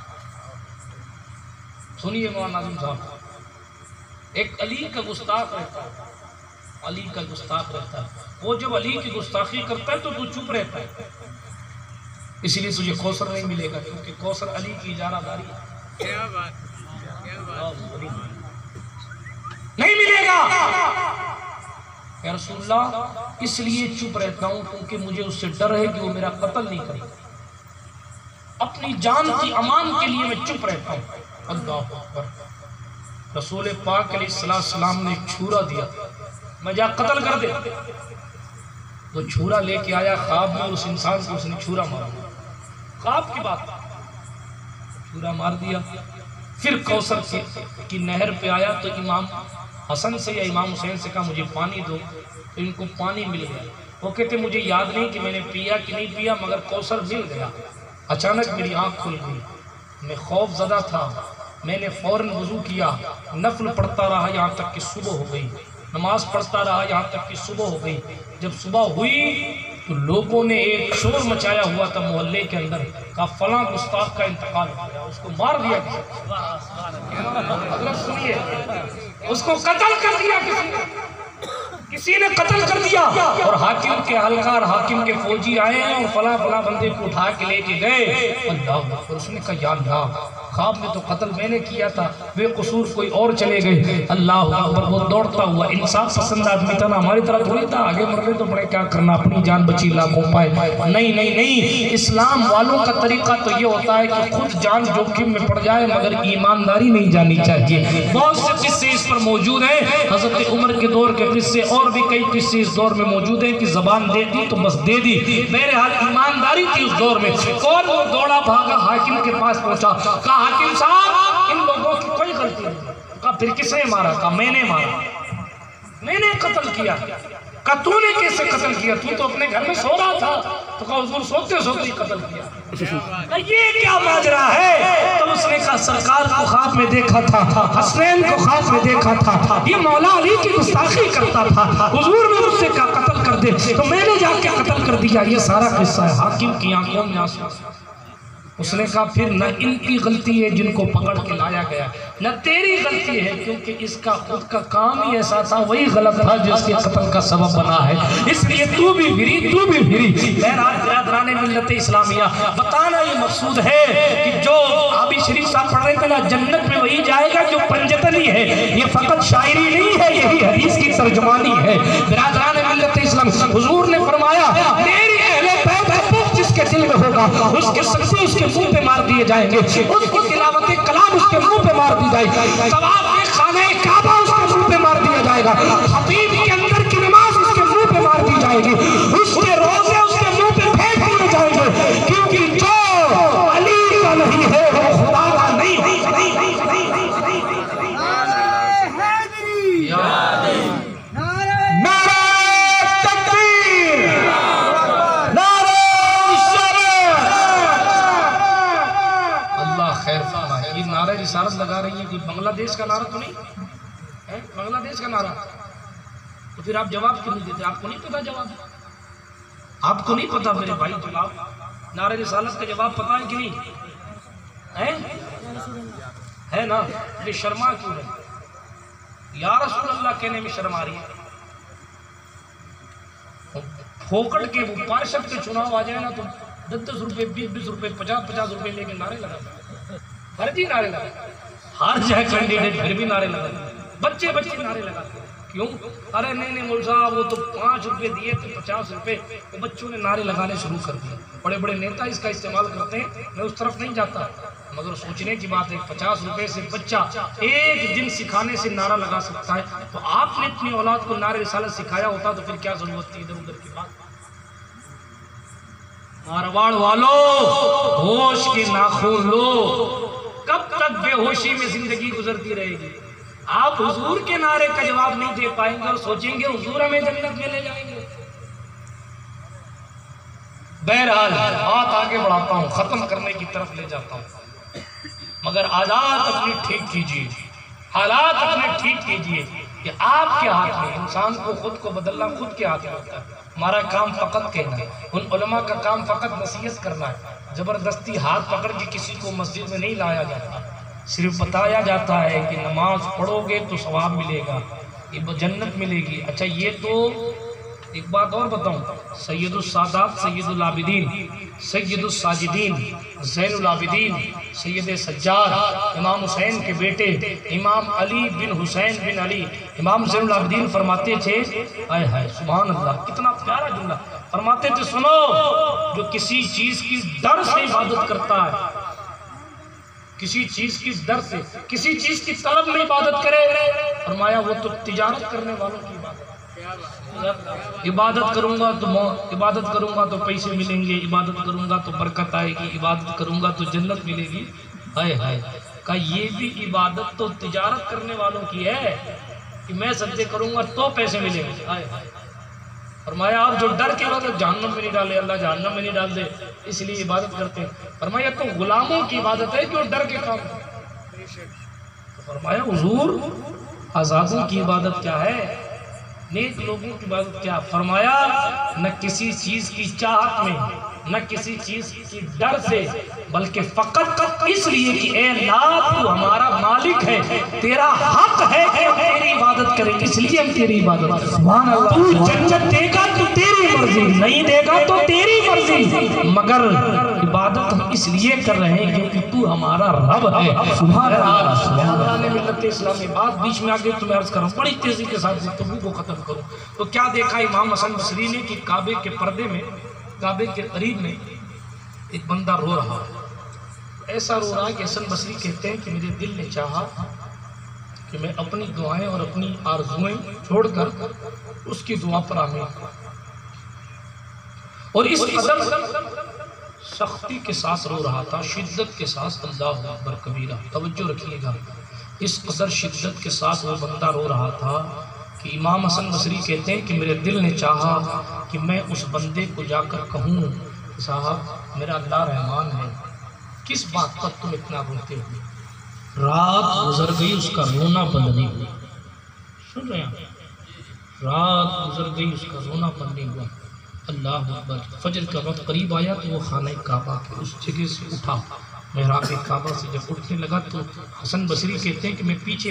سنیے مولانا ناظم صاحب، ایک علی کا گستاخ رہتا ہے، علی کا گستاخ رہتا ہے، وہ جب علی کی گستاخی کرتا ہے تو تو چپ رہتا ہے، اس لیے تجھے کوثر نہیں ملے گا، کیونکہ کوثر علی کی اجارہ داری ہے، کیا بات کیا بات نہیں ملے گا۔ یا رسول اللہ اس لیے چپ رہتا ہوں کیونکہ مجھے اس سے ڈر ہے کہ وہ میرا قتل نہیں کرے، اپنی جان کی امان کے لیے میں چپ رہتا ہوں۔ اللہ اکبر۔ رسول پاک علیہ السلام نے ایک چھورا دیا، میں جا قتل کر دے، وہ چھورا لے کے آیا خواب میں، اس انسان کو اس نے چھورا مارا، خواب کی بات، چھورا مار دیا۔ پھر کوثر کی نہر پہ آیا تو امام حسن سے یا امام حسین سے کہا مجھے پانی دو، تو ان کو پانی مل گیا۔ وہ کہتے مجھے یاد نہیں کہ میں نے پیا کہ نہیں پیا، مگر کوثر مل گیا۔ اچانک میری آنکھ کھل گئی، میں خوف زدہ تھا، میں نے فوراً وضو کیا، نفل پڑھتا رہا یہاں تک کہ صبح ہو گئی، نماز پڑھتا رہا یہاں تک کہ صبح ہو گئی۔ جب صبح ہوئی تو لوگوں نے ایک شور مچایا ہوا تھا محلے کے اندر، کہا فلاں گستاخ کا انتقال ہو گیا، اس کو مار دیا کسی نے، سنیے اس کو قتل کر دیا کسی نے قتل کر دیا، اور حاکم کے حلقہ حاکم کے فوجی آئے ہیں اور فلاں فلاں بندے کو اٹھا کے لے کے گئے۔ اللہ اور اس نے کہا یا اللہ خواب میں تو قتل میں نے کیا تھا، بے قصور کوئی اور چلے گئے۔ اللہ اکبر۔ وہ دوڑتا ہوا انصاف پسند آدمی تھا نا، ہماری طرح تھوڑی تھا آگے مرنے تو بڑے کیا کرنا، اپنی جان بچی لاکھوں پائے۔ نہیں نہیں نہیں، اسلام والوں کا طریقہ تو یہ ہوتا ہے کہ خود جان جوخم میں پڑ جائے مگر ایمانداری نہیں جانی چاہیے۔ بہت سے قصے اس پر موجود ہیں، حضرت عمر کے دور کے قصے اور بھی کئی قصے اس دور میں موجود ہیں کہ زبان دے دی تو بس دے دی، بہرحال ایمانداری تھی اس دور میں۔ کون وہ دوڑا بھاگا حاکم کے پاس پہنچا، کہا حاکم صاحب ان لوگوں کی کوئی غلطی نہیں۔ کہا پھر کس نے مارا؟ کہا میں نے مارا، میں نے قتل کیا۔ کہا تو نے کیسے قتل کیا؟ تو تو اپنے گھر میں سو رہا تھا۔ تو کہا حضور سوتے سوتے ہی قتل کیا۔ یہ کیا ماجرا ہے؟ تو اس نے کہا سرکار کو خواب میں دیکھا تھا، حسنین کو خواب میں دیکھا تھا، یہ مولا علی کی گستاخی کرتا تھا، حضور نے مجھ سے کہا قتل کر دے تو میں نے جا کے قتل کر دیا۔ یہ سارا قصہ ہے۔ حاکم کی آنکھوں میں آنسو۔ اس نے کہا پھر نہ ان کی غلطی ہے جن کو پکڑ کے لایا گیا، نہ تیری غلطی ہے، کیونکہ اس کا خود کا کام ہی ایسا تھا، وہی غلط تھا جس کے قتل کا سبب بنا ہے، اس لیے تو بھی بھری۔ بہرحال برادران ملت اسلامیہ، بتانا یہ مقصود ہے کہ جو آبی شریف صاحب پڑھ رہے تھے نا، جنت میں وہی جائے گا جو پنجتنی ہے، یہ فقط شاعری نہیں ہے، یہی حدیث کی ترجمانی ہے۔ برادران ملت اسلامیہ، حضور نے فرمایا میری اہل بیت جس کے دل میں ہوگا اس کے سکتے اس کے منہ پہ مار دیے جائیں گے، اس کی تلاوت کلام اس کے منہ پہ مار دی جائے گی، طواف خانہ کعبہ اس کے منہ پہ مار دیا جائے گا، خطیب کے اندر کی نماز اس کے منہ پہ مار دی جائے گی، اس کے روزے اس کے منہ پہ پھینک دیے جائیں گے، کیونکہ جو علی کا نہیں ہے وہ خدا کا نہیں ہے۔ نعرہ رسالت لگا رہی ہیں کہ بنگلہ دیش کا نعرہ تو نہیں ہے، بنگلہ دیش کا نعرہ، تو پھر آپ جواب کیوں نہیں دیتے؟ آپ کو نہیں پتا جواب؟ آپ کو نہیں پتا میرے بھائی جواب؟ نعرہ رسالت کا جواب پتا ہے کہ نہیں ہے نا؟ یہ شرما کیوں ہے؟ یا رسول اللہ کہنے میں شرم آ رہی ہے؟ پھوکٹ کے وہ پارشد کے چناؤ آ جائے نا تو 10 روپے 20 روپے 50 روپے لے کے نعرے لگا، فرضی نعرے لگا، ہار جائے کینڈیڈیٹ پھر بھی نعرے لگا، بچے نعرے لگا، کیوں؟ ارے نہیں مول صاحب وہ تو 5 روپے دیے تھے 50 روپے، وہ بچوں نے نعرے لگانے شروع کر دیے۔ بڑے نیتا اس کا استعمال کرتے ہیں، میں اس طرف نہیں جاتا، مگر سوچنے کی بات ہے 50 روپے سے بچہ ایک دن سکھانے سے نعرہ لگا سکتا ہے، تو آپ نے اپنی اولاد کو نعرہ رسالت سکھایا ہوتا تو پھر کیا ضرورت تھی ادھر ادھر کی بات؟ مارواڑ والو ہوش کے ناخن لو، کب تک بے ہوشی میں زندگی گزرتی رہے گی؟ آپ حضور کے نعرے کا جواب نہیں دے پائیں گے اور سوچیں گے حضور ہمیں جنت میں لے جائیں گے۔ بہرحال بات آگے بڑھاتا ہوں، ختم کرنے کی طرف لے جاتا ہوں، مگر عادات اپنی ٹھیک کیجیے، حالات اپنے ٹھیک کیجیے، کہ آپ کے ہاتھ میں، انسان کو خود کو بدلنا خود کے ہاتھ میں ہوتا ہے۔ ہمارا کام فقط کہنا ہے، ان علماء کا کام فقط نصیحت کرنا ہے، زبردستی ہاتھ پکڑ کے کسی کو مسجد میں نہیں لایا جاتا، صرف بتایا جاتا ہے کہ نماز پڑھو گے تو ثواب ملے گا، جنت ملے گی۔ اچھا یہ تو ایک بات اور بتاؤں، سید السادات سید العابدین سید الساجدین زین العابدین سید سجاد امام حسین کے بیٹے امام علی بن حسین بن علی امام زین العابدین فرماتے تھے، آئے ہائے سبحان اللہ، کتنا پیارا جملہ، فرماتے تھے سنو، جو کسی چیز کی ڈر سے عبادت کرتا ہے، کسی چیز کی ڈر سے، کسی چیز کی طلب میں عبادت کرے، فرمایا وہ تو تجارت کرنے والوں کی عبادت، عبادت کروں گا تو پیسے ملیں گے، عبادت کروں گا تو برکت آئے گی، عبادت کروں گا تو جنت ملے گی، ہائے ہائے، کہا یہ بھی عبادت تو تجارت کرنے والوں کی ہے، کہ میں سجدے کروں گا تو پیسے ملیں گے، ہائے ہائے۔ فرمایا آپ جو ڈر کے عبادت جہنم میں نہیں ڈالے، اللہ جہنم میں نہیں ڈال دے اس لیے عبادت کرتے ہیں، فرمایا تو غلاموں کی عبادت ہے جو ڈر کے کام کرتے ہیں۔ فرمایا حضور آزادوں کی عبادت کیا ہے، نیک لوگوں کی عبادت کیا؟ فرمایا نہ کسی چیز کی چاہت میں، نہ کسی چیز کی ڈر سے، بلکہ فقط اس لیے کہ اے اللہ تو ہمارا مالک ہے، تیرا حق ہے کہ ہم تیری عبادت کریں، اس لیے ہم تیری عبادت کریں۔ سبحان اللہ، تو جنت دے گا تو تیری مرضی، نہیں دے گا تو تیری مرضی، مگر عبادت ہم اس لیے کر رہے ہیں کیونکہ تو ہمارا رب ہے۔ سبحان اللہ نے ملت اسلامی بات بیچ میں آگے تمہیں عرض کروں، بڑی تیزی کے ساتھ گفتگو کو ختم کروں، تو کیا دیکھا امام حسن بصری نے کہ کعبے کے پردے میں، کعبے کے قریب میں ایک بندہ رو رہا، ایسا رو رہا کہ حسن بصری کہتے ہیں کہ میرے دل نے چاہا کہ میں اپنی دعائیں اور اپنی آرزویں چھوڑ کر اس کی دعا پر آمین، اور اس قدر سختی کے ساتھ رو رہا تھا، شدت کے ساتھ، اللہ اکبر کبیرہ، توجہ رکھیے گا، اس قدر شدت کے ساتھ وہ بندہ رو رہا تھا کہ امام حسن بصری کہتے ہیں کہ میرے دل نے چاہا کہ میں اس بندے کو جا کر کہوں صاحب میرا اللہ رحمان ہے، کس بات پر تم اتنا روتے ہو؟ رات گزر گئی اس کا رونا بند نہیں ہوا، سن رہے ہیں، رات گزر گئی اس کا رونا بند نہیں ہوا، اللہ اکبر۔ فجر کا وقت قریب آیا تو وہ خانہ کعبہ کے اس جگہ سے اٹھا، محراب کعبہ سے جب اٹھنے لگا تو حسن بصری کہتے ہیں کہ میں پیچھے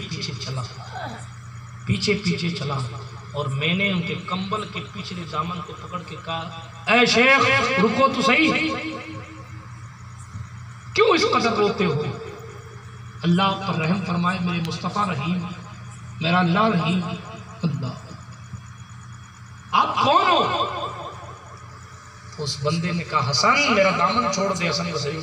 پیچھے چلا اور میں نے ان کے کمبل کے پچھلے دامن کو پکڑ کے کہا، اے شیخ رکو تو صحیح، کیوں اس قدر روتے ہو؟ اللہ پر رحم فرمائے، میرے مصطفیٰ رحیم، میرا اللہ رحیم، اللہ آپ کون ہو؟ اس بندے نے کہا حسن میرا دامن چھوڑ دے حسن بصری،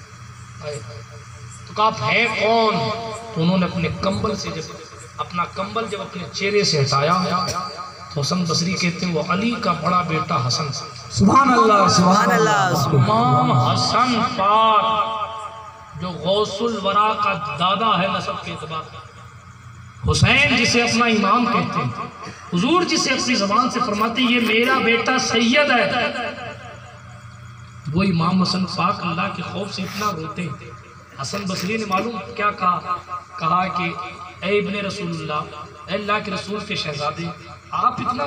تو کہا آپ ہیں کون؟ تو انہوں نے اپنے کمبل سے اپنا کمبل جب اپنے چہرے سے ہٹایا تو حسن بصری کہتے ہیں وہ علی کا بڑا بیٹا حسن، سبحان اللہ، سبحان اللہ، امام حسن پاک جو غوث الورا کا دادا ہے نسب کے اعتبار، حسین جسے اپنا امام کہتے ہیں، حضور جسے اپنی زبان سے فرماتے ہیں یہ میرا بیٹا سید ہے، وہ امام حسن پاک اللہ کے خوف سے اتنا روتے ہیں۔ حسن بصری نے معلوم کیا کہا کہ اے ابن رسول اللہ، اے اللہ کے رسول کے شہزادے، آپ اتنا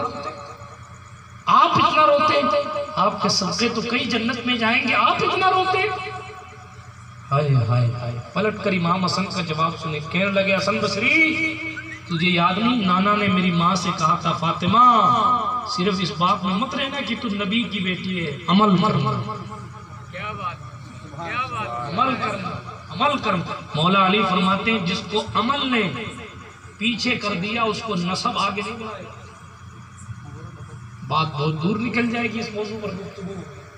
روتے ہیں، آپ کے صدقے تو کئی جنت میں جائیں گے، آپ اتنا روتے ہیں۔ ہائے ہائے ہائے، پلٹ کر امام حسن کا جواب سنے، کہنے لگے حسن بصری تجھے یاد نہیں نانا نے میری ماں سے کہا تھا فاطمہ صرف اس بات میں مت رہنا کہ تو نبی کی بیٹی ہے، عمل کرنا، عمل کرنا۔ مولا علی فرماتے ہیں جس کو عمل نے پیچھے کر دیا اس کو نسب آگے نہیں بڑھائے۔ بات بہت دور نکل جائے گی اس موضوع پر گفتگو،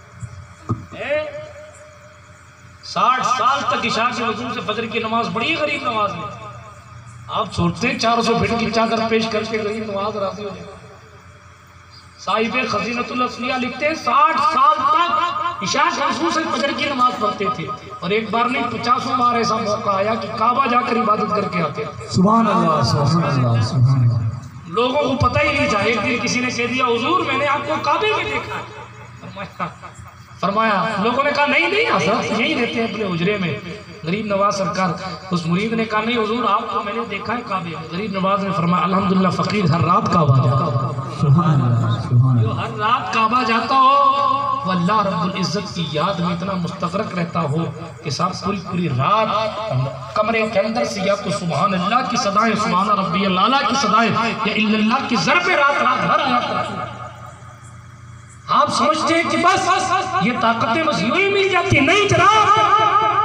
60 سال تک عشاء کے وضو سے فجر کی نماز بڑی غریب نماز ہے، آپ چھوڑتے ہیں 400 پھٹ کی چادر پیش کر کے غریب نماز راضی ہو جائے۔ صاحب خزینۃ الاسفیہ لکھتے ہیں 60 سال تک عشاء کے وضو سے فجر کی نماز پڑھتے تھے، اور ایک بار نہیں 50 بار ایسا موقع آیا کہ کعبہ جا کر عبادت کر کے آتے تھے۔ سبحان اللہ سبحان اللہ سبحان اللہ۔ لوگوں کو پتہ ہی نہیں تھا، ایک دن کسی نے کہہ دیا حضور میں نے آپ کو کعبے میں دیکھا ہے۔ فرمایا، لوگوں نے کہا نہیں حضرت یہی رہتے ہیں اپنے حجرے میں۔ غریب نواز سرکار اس مرید نے کہا نہیں حضور آپ کو میں نے دیکھا ہے کعبے میں۔ غریب نواز نے فرمایا الحمدللہ فقیر ہر رات کعبہ جاتا ہو، سبحان اللہ سبحان جو ہر رات کعبہ جاتا ہو وہ اللہ رب العزت کی یاد میں اتنا مستغرق رہتا ہو کہ صاحب پوری رات کمرے کے اندر سے یا تو سبحان اللہ کی صدائیں، سبحان ربی اللہ کی صدائیں، یا الا اللہ کی ضربیں رات بھر آیا کرتی۔ آپ سمجھتے ہیں کہ بس یہ طاقتیں بس یوں ہی مل جاتی ہیں، نہیں جناب،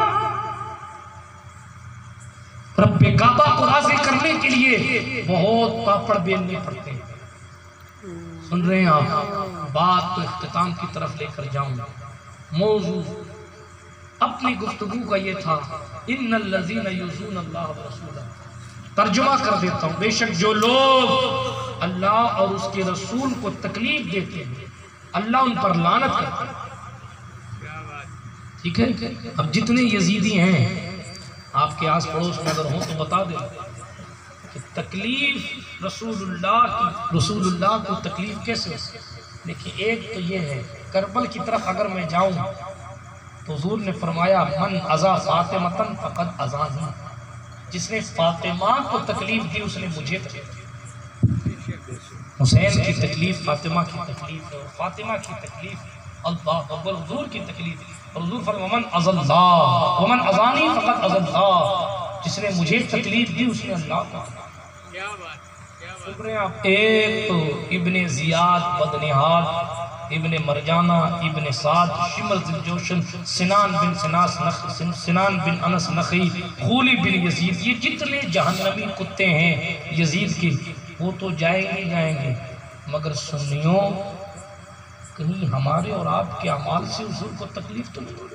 رب کعبہ کو راضی کرنے کے لیے بہت پاپڑ بیلنے پڑتے ہیں۔ سن رہے ہیں آپ؟ بات تو اختتام کی طرف لے کر جاؤں۔ موضوع اپنی گفتگو کا یہ تھا، ان الذین یؤذون اللہ ورسولہ۔ ترجمہ کر دیتا ہوں، بے شک جو لوگ اللہ اور اس کے رسول کو تکلیف دیتے ہیں اللہ ان پر لعنت کرتا ہے۔ ٹھیک ہے؟ اب جتنے یزیدی ہیں آپ کے آس پڑوس میں اگر ہوں تو بتا دیں کہ تکلیف رسول اللہ کو تکلیف کیسے ہوتی ہے؟ دیکھیں ایک تو یہ ہے، کربل کی طرف اگر میں جاؤں تو حضور نے فرمایا من اذا فاطمۃ فقد اذانی، جس نے فاطمہ کو تکلیف دی اس نے مجھے تکلیف دی۔ حسین کی تکلیف فاطمہ کی تکلیف ہے، اور فاطمہ کی تکلیف اللہ اکبر حضور کی تکلیف ہے، اور حضور فرمایا ومن اذى اللہ ومن اذانی فقد اذى اللہ، جس نے مجھے تکلیف دی اس نے اللہ کو۔ کیا بات شکریہ آپ۔ ایک تو ابن زیاد بدنہاد، ابن مرجانہ، ابن سعد، شمر بن جوشن، سنان بن انس نخعی، خولی بن یزید، یہ جتنے جہنمی کتے ہیں یزید کی وہ تو جائیں گے، مگر سنیوں کہیں ہمارے اور آپ کے اعمال سے حضور کو تکلیف تو نہیں ہو رہی؟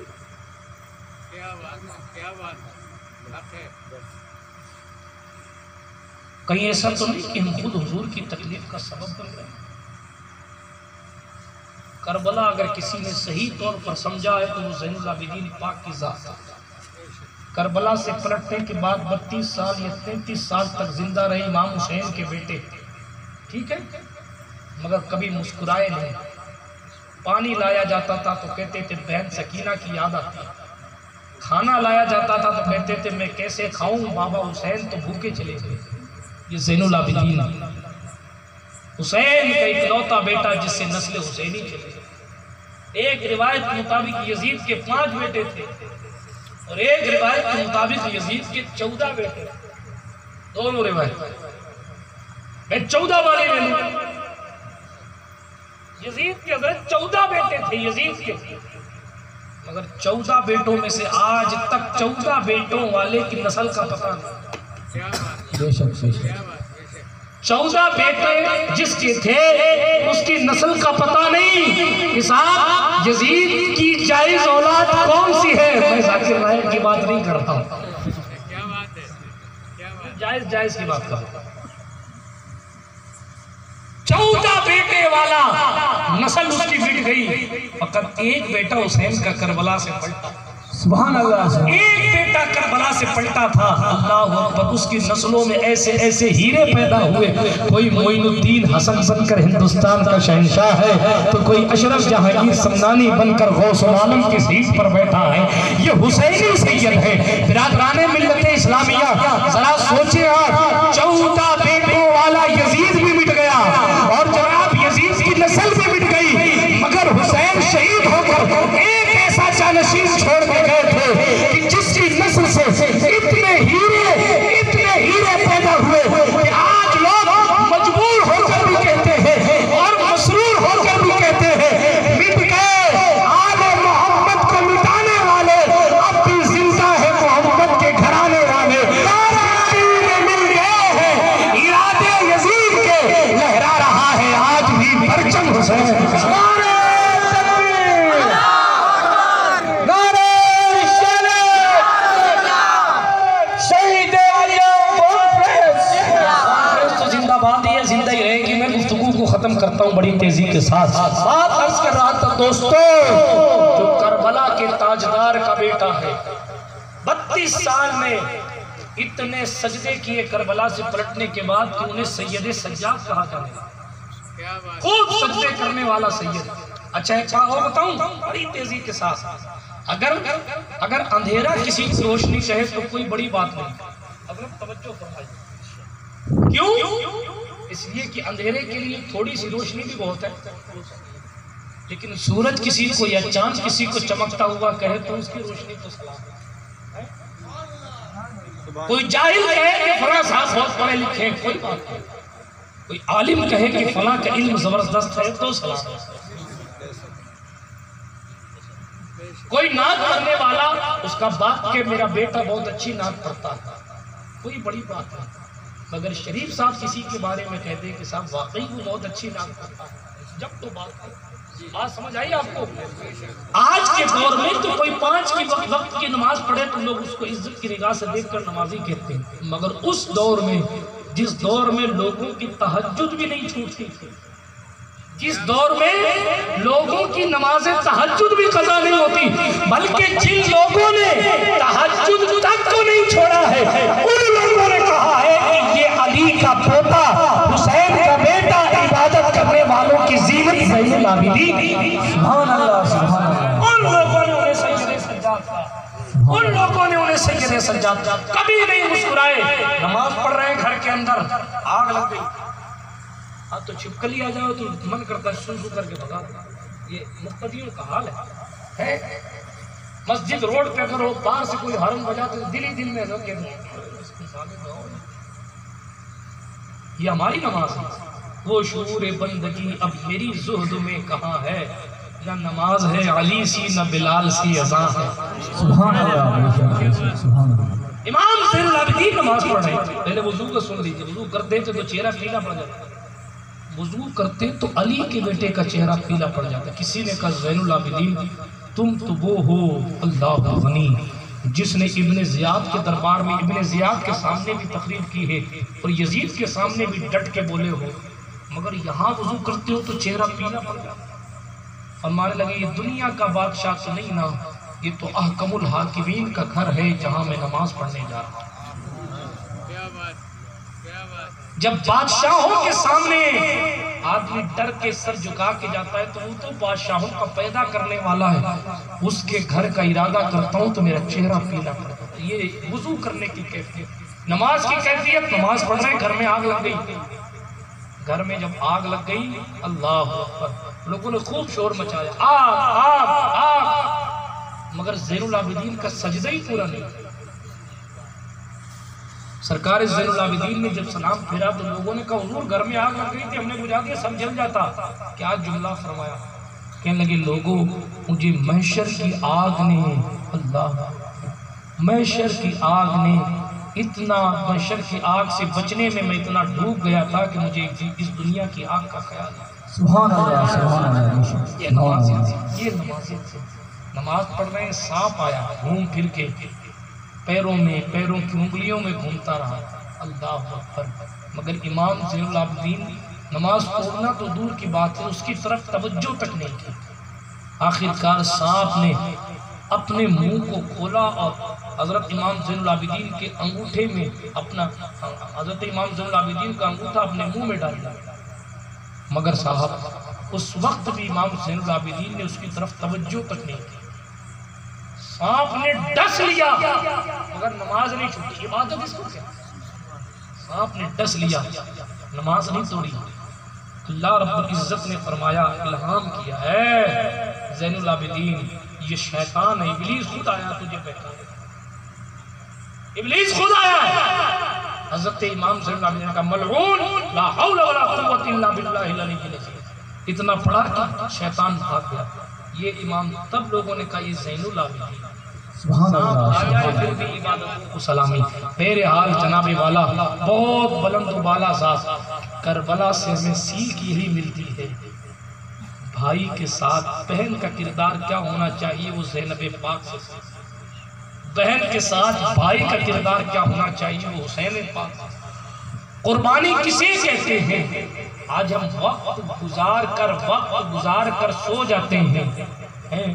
کیا بات ہے؟ کہیں ایسا تو نہیں کہ ہم خود حضور کی تکلیف کا سبب بن رہے ہیں؟ کربلا اگر کسی نے صحیح طور پر سمجھا ہے تو وہ زین العابدین پاک کی ذات ہے۔ کربلا سے پلٹنے کے بعد 32 سال یا 33 سال تک زندہ رہے امام حسین کے بیٹے، ٹھیک ہے، مگر کبھی مسکرائے نہیں۔ پانی لایا جاتا تھا تو کہتے تھے بہن سکینہ کی یاد آتی ہے، کھانا لایا جاتا تھا تو کہتے تھے میں کیسے کھاؤں، بابا حسین تو بھوکے چلے گئے۔ یہ زین العابدین حسین کا اکلوتا بیٹا جس سے نسل حسینی چلے۔ ایک روایت کے مطابق یزید کے 5 بیٹے تھے، اور ایک روایت کے مطابق یزید کے 14 بیٹے، دونوں روایت میں 14 والے لے لوں۔ یزید کے حضرت 14 بیٹے تھے یزید کے، مگر 14 بیٹوں میں سے آج تک 14 بیٹوں والے کی نسل کا پتہ نہیں۔ بے شک بے شک 14 بیٹے جس کے تھے اس کی نسل کا پتہ نہیں۔ صاحب یزید کی جائز اولاد کون سی ہے؟ میں ذاکر نائک کی بات نہیں کرتا ہوں، کیا بات ہے؟ جائز کی بات کرتا ہوں۔ 14 بیٹے والا نسل اس کی مٹ گئی، فقط ایک بیٹا حسین کا کربلا سے پلٹا۔ سبحان اللہ۔ ایک بیٹا کربلا سے پلٹا تھا، اللہ اکبر، اس کی نسلوں میں ایسے ایسے ہیرے پیدا ہوئے، کوئی معین الدین حسن بن کر ہندوستان کا شہنشاہ ہے، تو کوئی اشرف جہانگیر سمنانی بن کر غوث العالم کی سیٹ پر بیٹھا ہے۔ یہ حسینی سید ہے۔ برادران ملت اسلامیہ ذرا سوچیں آپ، 14 بیٹوں والا یزید بھی مٹ گیا اور جناب یزید کی نسل بھی مٹ گئی، مگر حسین شہید ہو کر ایک ایسا جانشین چھوڑ کے گئے تھے کہ جس کی نسل سے اتنے ہیرے پیدا ہوئے کہ آج لوگ مجبور ہو کر بھی کہتے ہیں اور مسرور ہو کر بھی کہتے ہیں مٹ گئے آل محمد کو مٹانے والے، اب بھی زندہ ہے محمد کے گھرانے والے۔ مل گئے ہیں ارادے یزید کے، لہرا رہا ہے آج بھی پرچم حسین۔ ختم کرتا ہوں بڑی تیزی کے ساتھ۔ بات عرض کر رہا تھا دوستو، جو کربلا کے تاجدار کا بیٹا ہے. 32 سال میں اتنے سجدے کیے کربلا سے پلٹنے کے بعد کہ انہیں سید سجاد کہا جانے لگا. خوب سجدے کرنے والا سید. اچھا ایک بات اور بتاؤں بڑی تیزی کے ساتھ، اگر اندھیرا کسی کو روشنی کہے تو کوئی بڑی بات نہیں. اگر توجہ فرمائیے، کیوں؟ اس لیے کہ اندھیرے کے لیے تھوڑی سی روشنی بھی بہت ہے. لیکن سورج کسی کو یا چاند کسی کو چمکتا ہوا کہے تو اس کی روشنی تو سلام ہے. کوئی جاہل کہے کہ فلاں صاحب بہت پڑھے لکھے ہیں، کوئی بات نہیں. کوئی عالم کہے کہ فلاں کا علم زبردست ہے تو سلام ہے. کوئی نعت پڑھنے والا اس کا باپ کہ میرا بیٹا بہت اچھی نعت پڑھتا ہے، کوئی بڑی بات نہیں. مگر شریف صاحب کسی کے بارے میں کہتے ہیں کہ صاحب واقعی وہ بہت اچھی نعت پڑھتا ہے، جب تو بات ہے. بات سمجھ آئی آپ کو؟ آج کے دور میں تو کوئی 5 کی وقت کی نماز پڑھے تو لوگ اس کو عزت کی نگاہ سے دیکھ کر نمازی کہتے ہیں. مگر اس دور میں، جس دور میں لوگوں کی تہجد بھی نہیں چھوٹتی تھی، جس دور میں لوگوں کی نماز تہجد بھی قضا نہیں ہوتی، بلکہ جن لوگوں نے تہجد تک کو نہیں چھوڑا ہے ان لوگوں نے کہا ہے کہ یہ علی کا پوتا، حسین کا بیٹا، عبادت کرنے والوں کی زینت زین العابدین. سبحان اللہ سبحان اللہ. ان لوگوں نے انہیں سجدے سجاد کہا، ان لوگوں نے انہیں سجدے سجاد کہا. کبھی نہیں مسکرائے. نماز پڑھ رہے ہیں گھر کے اندر، آگ لگ گئی. اب تو چھپکلی آ جاؤ تو من کرتا ہے سو کر کے بھگا دو. یہ مقتدیوں کا حال ہے. مسجد روڈ پہ اگر ہو، باہر سے کوئی ہارن بجا تو دل ہی دل میں یہ ہماری نماز ہے. وہ شعور بندگی اب میری زہد میں کہاں ہے، نہ نماز ہے علی سی نہ بلال سی اذان ہے. سبحان اللہ سبحان اللہ. امام زین العابدین نماز پڑھ رہے ہیں. پہلے وضو کو سن لیجیے. وضو کرتے تھے تو چہرہ پیلا پڑ جاتا. وضو کرتے تو علی کے بیٹے کا چہرہ پیلا پڑ جاتا. کسی نے کہا زین العابدین تم تو وہ ہو اللہ غنی جس نے ابن زیاد کے دربار میں ابن زیاد کے سامنے بھی تقریر کی ہے اور یزید کے سامنے بھی ڈٹ کے بولے ہو، مگر یہاں وضو کرتے ہو تو چہرہ پیلا پڑ جاتا. فرمانے لگے یہ دنیا کا بادشاہ تو نہیں نا، یہ تو احکم الحاکمین کا گھر ہے جہاں میں نماز پڑھنے جا رہا ہوں. جب بادشاہوں کے سامنے آدمی ڈر کے سر جھکا کے جاتا ہے تو وہ تو بادشاہوں کا پیدا کرنے والا ہے. اس کے گھر کا ارادہ کرتا ہوں تو میرا چہرہ پیلا پڑتا ہے. یہ وضو کرنے کی کیفیت. نماز کی کیفیت، نماز پڑھ رہے ہیں گھر میں آگ لگ گئی. گھر میں جب آگ لگ گئی اللہ اکبر، لوگوں نے خوب شور مچایا، آگ آگ آگ. مگر زین العابدین کا سجدہ ہی پورا نہیں. سرکار زین العابدین نے جب سلام پھیرا تو لوگوں نے کہا حضور گھر میں آگ لگ گئی تھی، ہم نے بجھا دیا، سب جل جاتا. کیا جملہ فرمایا؟ کہنے لگے لوگوں مجھے محشر کی آگ نے، اللہ محشر کی آگ نے اتنا، محشر کی آگ سے بچنے میں میں اتنا ڈوب گیا تھا کہ مجھے اس دنیا کی آگ کا خیال ہے. سبحان اللہ سبحان اللہ. یہ نماز نماز پڑھ رہے ہیں، سانپ آیا گھوم پھر کے پیروں کی انگلیوں میں گھومتا رہا. اللہ اکبر. مگر امام زین العابدین نماز پڑھنا تو دور کی بات ہے، اس کی طرف توجہ تک نہیں کی. آخرکار سانپ نے اپنے منہ کو کھولا اور حضرت امام زین العابدین کے انگوٹھے میں اپنا، حضرت امام زین العابدین کا انگوٹھا اپنے منہ میں ڈال دیا. مگر صاحب اس وقت بھی امام زین العابدین نے اس کی طرف توجہ تک نہیں کی. سانپ نے ڈس لیا مگر نماز نہیں چھوٹی. عبادت اس کو کیا؟ سانپ نے ڈس لیا، نماز نہیں توڑی. اللہ رب العزت نے فرمایا، الہام کیا ہے زین العابدین یہ شیطان ہے، ابلیس خود آیا تجھے بہکانے. ابلیس خود آیا ہے. حضرت امام زین العابدین کا ملعون لا حول ولا قوت الا باللہ العلی العظیم. اتنا پڑھا کہ شیطان بھاگ گیا. یہ امام تب لوگوں نے کہا یہ زین العابدین. سبحان اللہ. پھر بھی عبادت کو سلامی. بہرحال جناب والا بہت بلند و بالا ذات، کربلا سے ہمیں سیکھ یہی ملتی ہے بھائی کے ساتھ بہن کا کردار کیا ہونا چاہیے. وہ زینب پاک سے بہن کے ساتھ بھائی کا کردار کیا ہونا چاہیے. وہ حسین پاک. قربانی کسے کہتے ہیں؟ آج ہم وقت گزار کر سو جاتے ہیں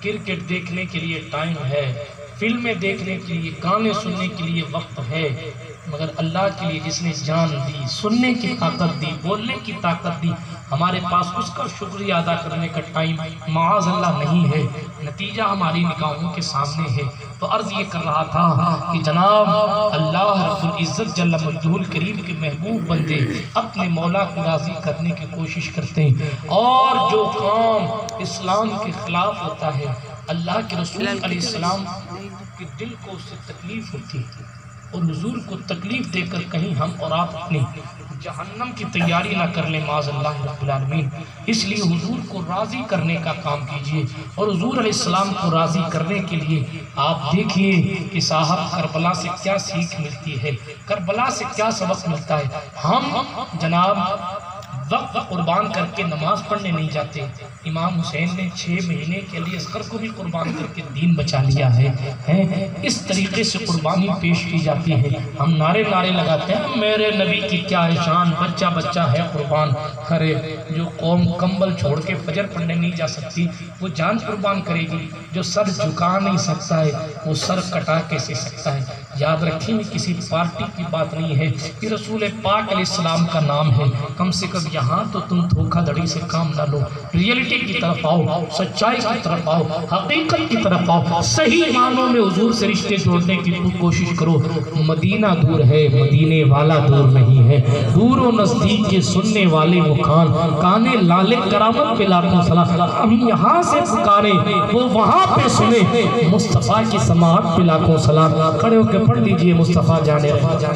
کرکٹ دیکھنے کے لیے ٹائم ہے، فلمیں دیکھنے کے لیے، گانے سننے کے لیے وقت ہے، مگر اللہ کے لیے جس نے جان دی، سننے کی طاقت دی، بولنے کی طاقت دی، ہمارے پاس اس کا شکریہ ادا کرنے کا ٹائم معاذ اللہ نہیں ہے۔ نتیجہ ہماری نگاہوں کے سامنے ہے۔ تو عرض یہ کر رہا تھا کہ جناب اللہ رب العزت جل مجدہ الکریم کے محبوب بندے اپنے مولا کو راضی کرنے کی کوشش کرتے ہیں، اور جو کام اسلام کے خلاف ہوتا ہے، اللہ کے رسول علیہ السلام کے دل کو اس سے تکلیف ہوتی ہے، اور حضور کو تکلیف دے کر کہیں ہم اور آپ اپنی جہنم کی تیاری نہ کر لیں معاذ اللہ رب العالمین۔ اس لیے حضور کو راضی کرنے کا کام کیجئے، اور حضور علیہ السلام کو راضی کرنے کے لیے آپ دیکھیے کہ صاحب کربلا سے کیا سیکھ ملتی ہے، کربلا سے کیا سبق ملتا ہے۔ ہم جناب وقت قربان کر کے نماز پڑھنے نہیں جاتے، امام حسین نے 6 مہینے کے لیے اصغر کو بھی قربان کر کے دین بچا لیا ہے۔ اس طریقے سے قربانی پیش کی جاتی ہے۔ ہم نعرے لگاتے ہیں میرے نبی کی کیا ہے شان، بچہ بچہ ہے قربان۔ ارے جو قوم کمبل چھوڑ کے فجر پڑھنے نہیں جا سکتی وہ جان قربان کرے گی، جو سر جھکا نہیں سکتا ہے وہ سر کٹا کیسے سکتا ہے۔ یاد رکھیں کسی پارٹی کی بات نہیں ہے، یہ رسول پاک علیہ السلام کا نام ہے۔ کم سے کم یہاں تو تم دھوکہ دھڑی سے کام نہ لو، ریئلٹی کی طرف آؤ، سچائی کی طرف آؤ، حقیقت کی طرف آؤ، صحیح معنوں میں حضور سے رشتے جوڑنے کی کوشش کرو۔ مدینہ دور ہے، مدینے والا دور نہیں ہے، دور و نزدیک کے سننے والے مکان کانے لالے کرامت پہ لاکھوں سلام۔ ہم یہاں سے پکاریں وہ وہاں پہ سنے، مصطفیٰ کی سماعت پہ لاکھوں سلام۔ کھڑے ہو کے پڑھ لیجئے مصطفیٰ جانے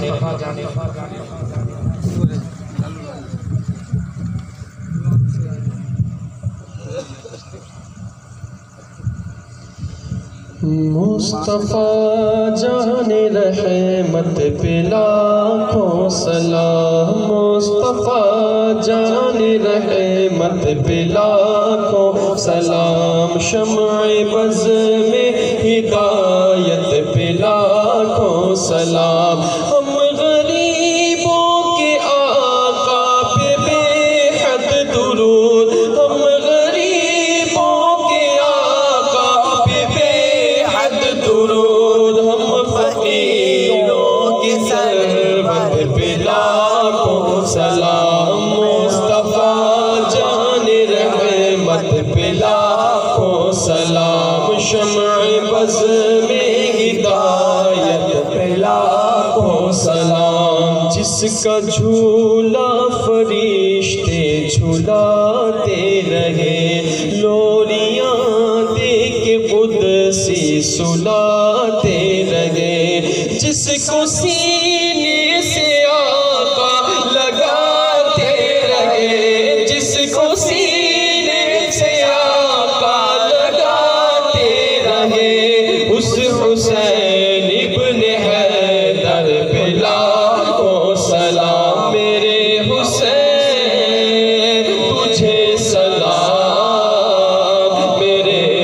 مصطفیٰ جان رحمت پہ لاکھوں سلام، مصطفیٰ جان رحمت پہ لاکھوں سلام، شمع بز میں ہدایت پہ لاکھوں سلام، ہم غریبوں کے آقا پہ بے حد درود، ہم غریبوں کے آقا پہ بے حد درود، ہم فقیروں کی سرورت پہ لاکھوں سلام، مصطفیٰ جان رحمت پہ لاکھوں سلام، شمع بز میں ہدایت پہ لاکھوں سلام، جس کا جھولا فرشتے جھولاتے رہے، لولیاں دے کے قدسی سلاتے رہے، جس کو سینے سے آقا لگاتے رہے، جس کو سینے سے آقا لگاتے رہے، اس حسین ابن حیدر پہ لاکھوں سلام، میرے حسین تجھے سلام، میرے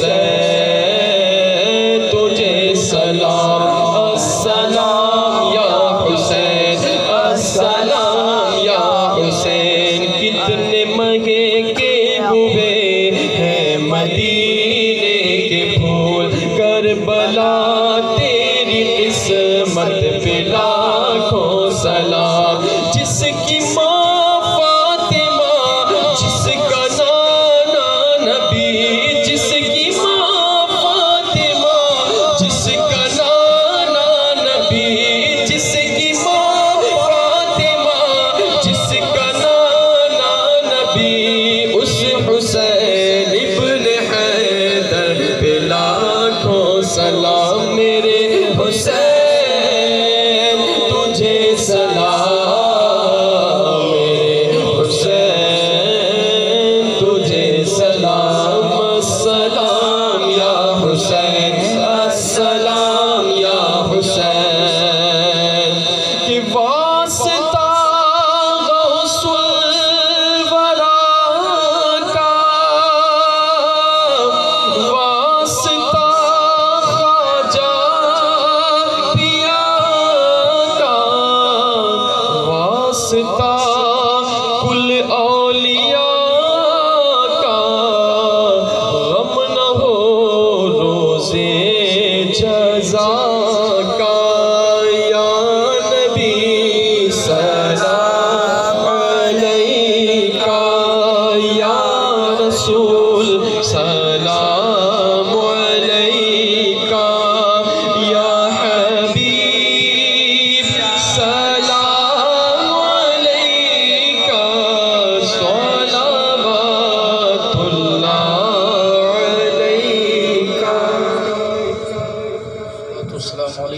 حسین تجھے سلام، السلام یا حسین، السلام یا حسین، کتنے مہنگے ہوئے ہیں مدینے کے پھول، کربلا تیری قسمت پہ لاکھوں سلام، جس کی ماں فاطمہ، جس کا نانا نبی، جس کی ماں فاطمہ، جس کا نانا نبی، جس کی ماں فاطمہ، جس کا نانا نبی، اس حسین ابن حیدر پہ لاکھوں سلام، میرے حسین تجھے سلام،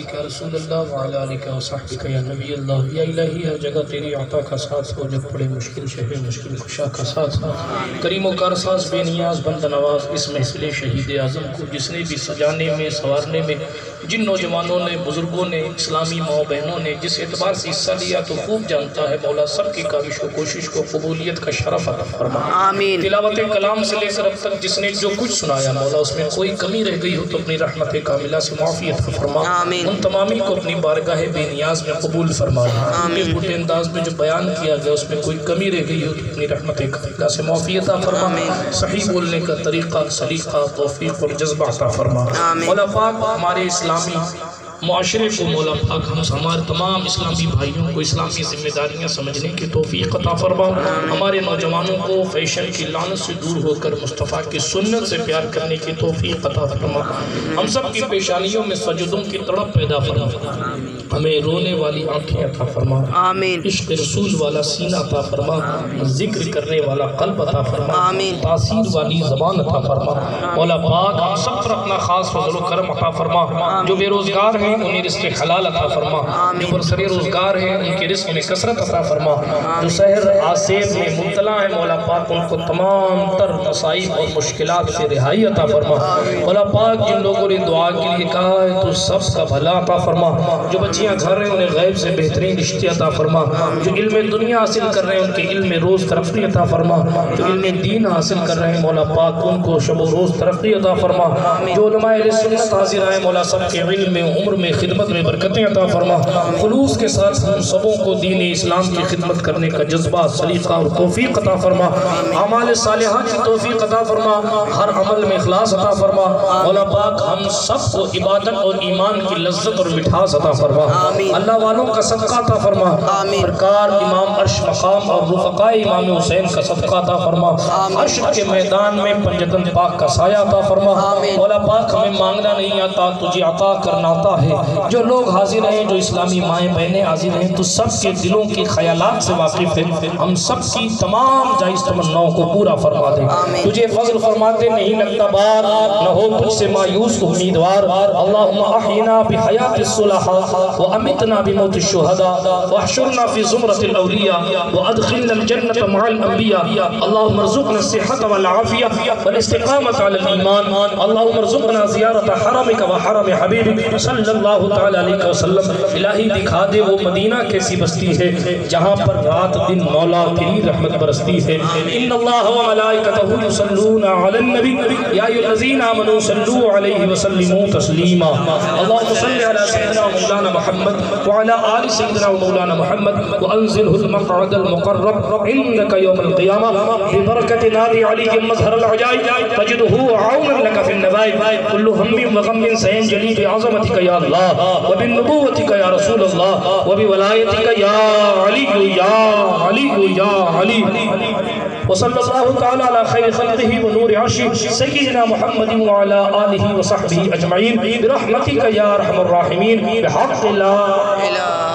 علیک یا رسول اللہ وعلی آلک و صحبک یا نبی اللہ۔ یا الہی ہر جگہ تیری عطا کا ساتھ ہو، جب پڑے مشکل شہر مشکل کشا کا ساتھ ہو۔ کریم و کارساز بے نیاز بند نواز اس محفل شہید اعظم کو جس نے بھی سجانے میں سوارنے میں جن نوجوانوں نے بزرگوں نے اسلامی ماں بہنوں نے جس اعتبار سے حصہ لیا تو خوب جانتا ہے مولا سب کی کاوش و کوشش کو قبولیت کا شرف عطا فرما۔ آمین۔ تلاوت کلام سے لے کر اب تک جس نے جو کچھ سنایا مولا اس میں کوئی کمی رہ گئی ہو تو اپنی رحمت کاملہ سے معافی عطا فرما۔ آمین۔ ان تمامی کو اپنی بارگاہ بے نیاز میں قبول فرما۔ آمین۔ بوٹے انداز میں جو بیان کیا گیا اس میں کوئی کمی رہ گئی ہو تو اپنی رحمت کاملہ سے معافی عطا فرما۔ آمین۔ صحیح بولنے کا طریقہ سلیقہ توفیق اور جذبہ عطا فرما۔ آمین۔ مولا پاک ہمارے اسلامی معاشرے کو مولا پاک ہمارے تمام اسلامی بھائیوں کو اسلامی ذمہ داریاں سمجھنے کی توفیق عطا فرما۔ ہمارے نوجوانوں کو فیشن کی لعنت سے دور ہو کر مصطفیٰ کی سنت سے پیار کرنے کی توفیق عطا فرما۔ ہم سب کی پیشانیوں میں سجدوں کی تڑپ پیدا فرما۔ ہمیں رونے والی آنکھیں عطا فرما۔ آمین۔ عشق رسول والا سینہ عطا فرما۔ ذکر کرنے والا قلب عطا فرما۔ آمین۔ تاثیر والی زبان عطا فرما۔ مولا پاک ہم سب پر اپنا خاص فضل و کرم عطا فرما۔ جو بے روزگار ہیں انہیں رزق حلال عطا فرما۔ جو برسر روزگار ہیں ان کے رزق میں کثرت عطا فرما۔ جو سحر آسیب میں مبتلا ہیں مولا پاک ان کو تمام تر مصائب اور مشکلات سے رہائی عطا فرما۔ مولا پاک جن لوگوں نے دعا کے لیے کہا ہے تو سب کا بھلا عطا فرما۔ جو بچیاں گھر رہے ہیں انہیں غیب سے بہترین رشتے عطا فرما۔ جو علم دنیا حاصل کر رہے ہیں ان کے علم میں روز ترقی عطا فرما۔ جو علم دین حاصل کر رہے ہیں مولا پاک ان کو شب و روز ترقی عطا فرما۔ جو علماء اہل سنت حاضر آئے مولا سب کے علم میں عمر میں خدمت میں برکتیں عطا فرما۔ خلوص کے ساتھ ہم سبوں کو دین اسلام کی خدمت کرنے کا جذبہ سلیقہ اور توفیق عطا فرما۔ اعمال صالحہ کی توفیق عطا فرما۔ ہر عمل میں اخلاص عطا فرما۔ مولا پاک ہم سب کو عبادت اور ایمان کی لذت اور مٹھاس عطا فرما۔ اللہ والوں کا صدقہ عطا فرما۔ سرکار امام عرش مقام اور رفقاء امام حسین کا صدقہ عطا فرما۔ عرش کے میدان میں پنجتن پاک کا سایہ عطا فرما۔ مولا پاک ہمیں مانگنا نہیں آتا تجھے عطا کرنا آتا ہے۔ جو لوگ حاضر ہیں جو اسلامی مائیں بہنیں حاضر ہیں تو سب کے دلوں کے خیالات سے واقف ہیں۔ ہم سب کی تمام جائز تمناؤں کو پورا فرما دے۔ تجھے فضل فرماتے نہیں لگتا بار نہ ہو تجھ سے مایوس امیدوار۔ اللہم احینا بحیات الصلحاء وامتنا بموت الشہداء واحشرنا فی زمرۃ الاولیاء وادخلنا الجنۃ مع الانبیاء۔ اللہم ارزقنا الصحۃ والعافیہ والاستقامۃ علی الایمان۔ اللہم ارزقنا زیارت حرمک وحرم حبیبک صلی اللہ تعالی علیہ وسلم۔ الہی دکھا دے وہ مدینہ کیسی بستی ہے جہاں پر رات دن مولا کی رحمت برستی ہے۔ ان اللہ و ملائکتہ یصلون علی النبی یا ایھا الذین آمنوا صلوا علیہ وسلموا تسلیما۔ اللہم صل علی سیدنا مولانا محمد وعلی آل سیدنا مولانا محمد وانزلہ المقعد المقرب عندک یوم القیامہ ببرکت نادی علی مظہر العجائب تجدہ عونا لک فی النوائب کل ہم وغم سینجلی بعظمتک یا اللہ وبالنبوتک یا رسول اللہ وبولایتک یا علی یا علی یا علی۔ وصلی اللہ تعالی علی خیر خلقہ ونور عرشہ سیدنا محمد وعلی آلہ وصحبہ اجمعین برحمتک یا ارحم الراحمین بحق لا